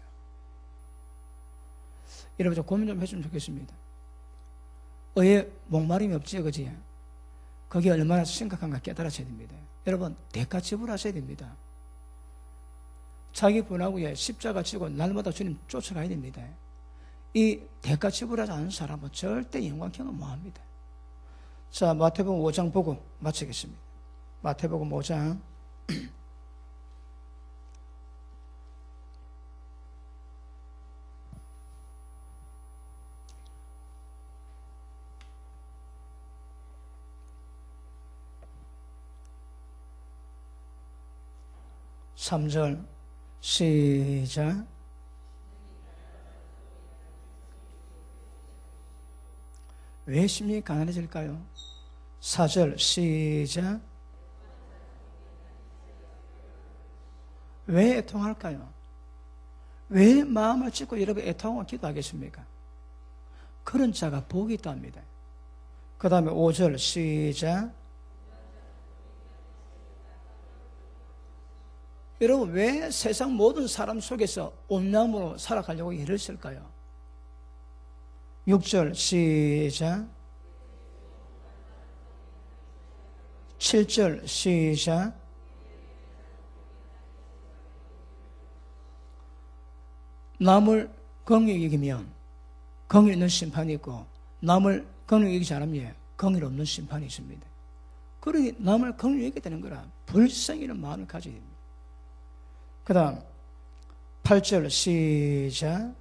여러분 좀 고민 좀 해주면 좋겠습니다. 어에 목마름이 없지, 그지? 그게 얼마나 심각한가 깨달으셔야 됩니다. 여러분 대가 지불하셔야 됩니다. 자기 분하고 십자가 지고 날마다 주님 쫓아가야 됩니다. 이 대가 지불하지 않은 사람은 절대 영광 경험 못합니다. 자, 마태복음 오 장 보고 마치겠습니다. 마태복음 오 장 삼 절 시작. 왜 심령이 가난해질까요? 사 절 시작. 왜 애통할까요? 왜 마음을 찢고 여러분 애통하고 기도하겠습니까? 그런 자가 복이 있답니다. 그 다음에 오 절 시작. 여러분 왜 세상 모든 사람 속에서 온유함으로 살아가려고 애를 쓸까요? 육 절 시작. 칠 절 시작. 남을 긍휼히 여기면 긍휼 있는 심판이 있고 남을 긍휼히 여기지 않으면 긍휼 없는 심판이 있습니다. 그러니 남을 긍휼히 여기게 되는 거라 불쌍히는 마음을 가져야 됩니다. 그 다음 팔 절 시작.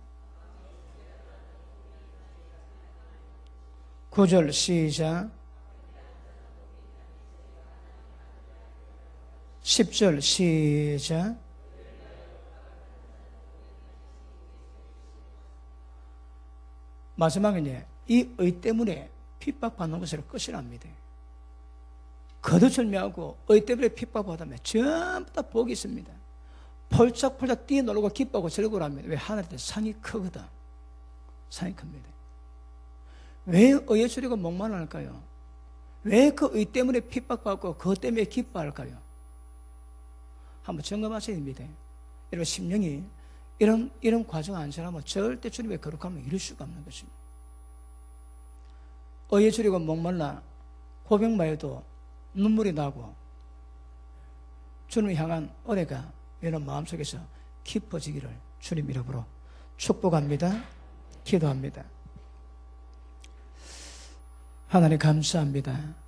구 절 시작. 십 절 시작. 마지막에 이 의 때문에 핍박받는 것을 끝이랍니다. 거두절미하고 의 때문에 핍박받으면 전부 다 복이 있습니다. 폴짝폴짝 뛰어놀고 기뻐하고 즐거워합니다. 왜? 하늘에 상이 크거든. 상이 큽니다. 왜 의에 줄이고 목마를할까요? 왜 그 의 때문에 핍박받고 그것 때문에 기뻐할까요? 한번 점검하셔야 됩니다. 여러분 심령이 이런 이런 과정 안 지나면 절대 주님의 거룩함을 이룰 수가 없는 것입니다. 의에 줄이고 목말라 고백만 해도 눈물이 나고 주님을 향한 은혜가 여러분 마음속에서 깊어지기를 주님 이름으로 축복합니다. 기도합니다. 하나님 감사합니다.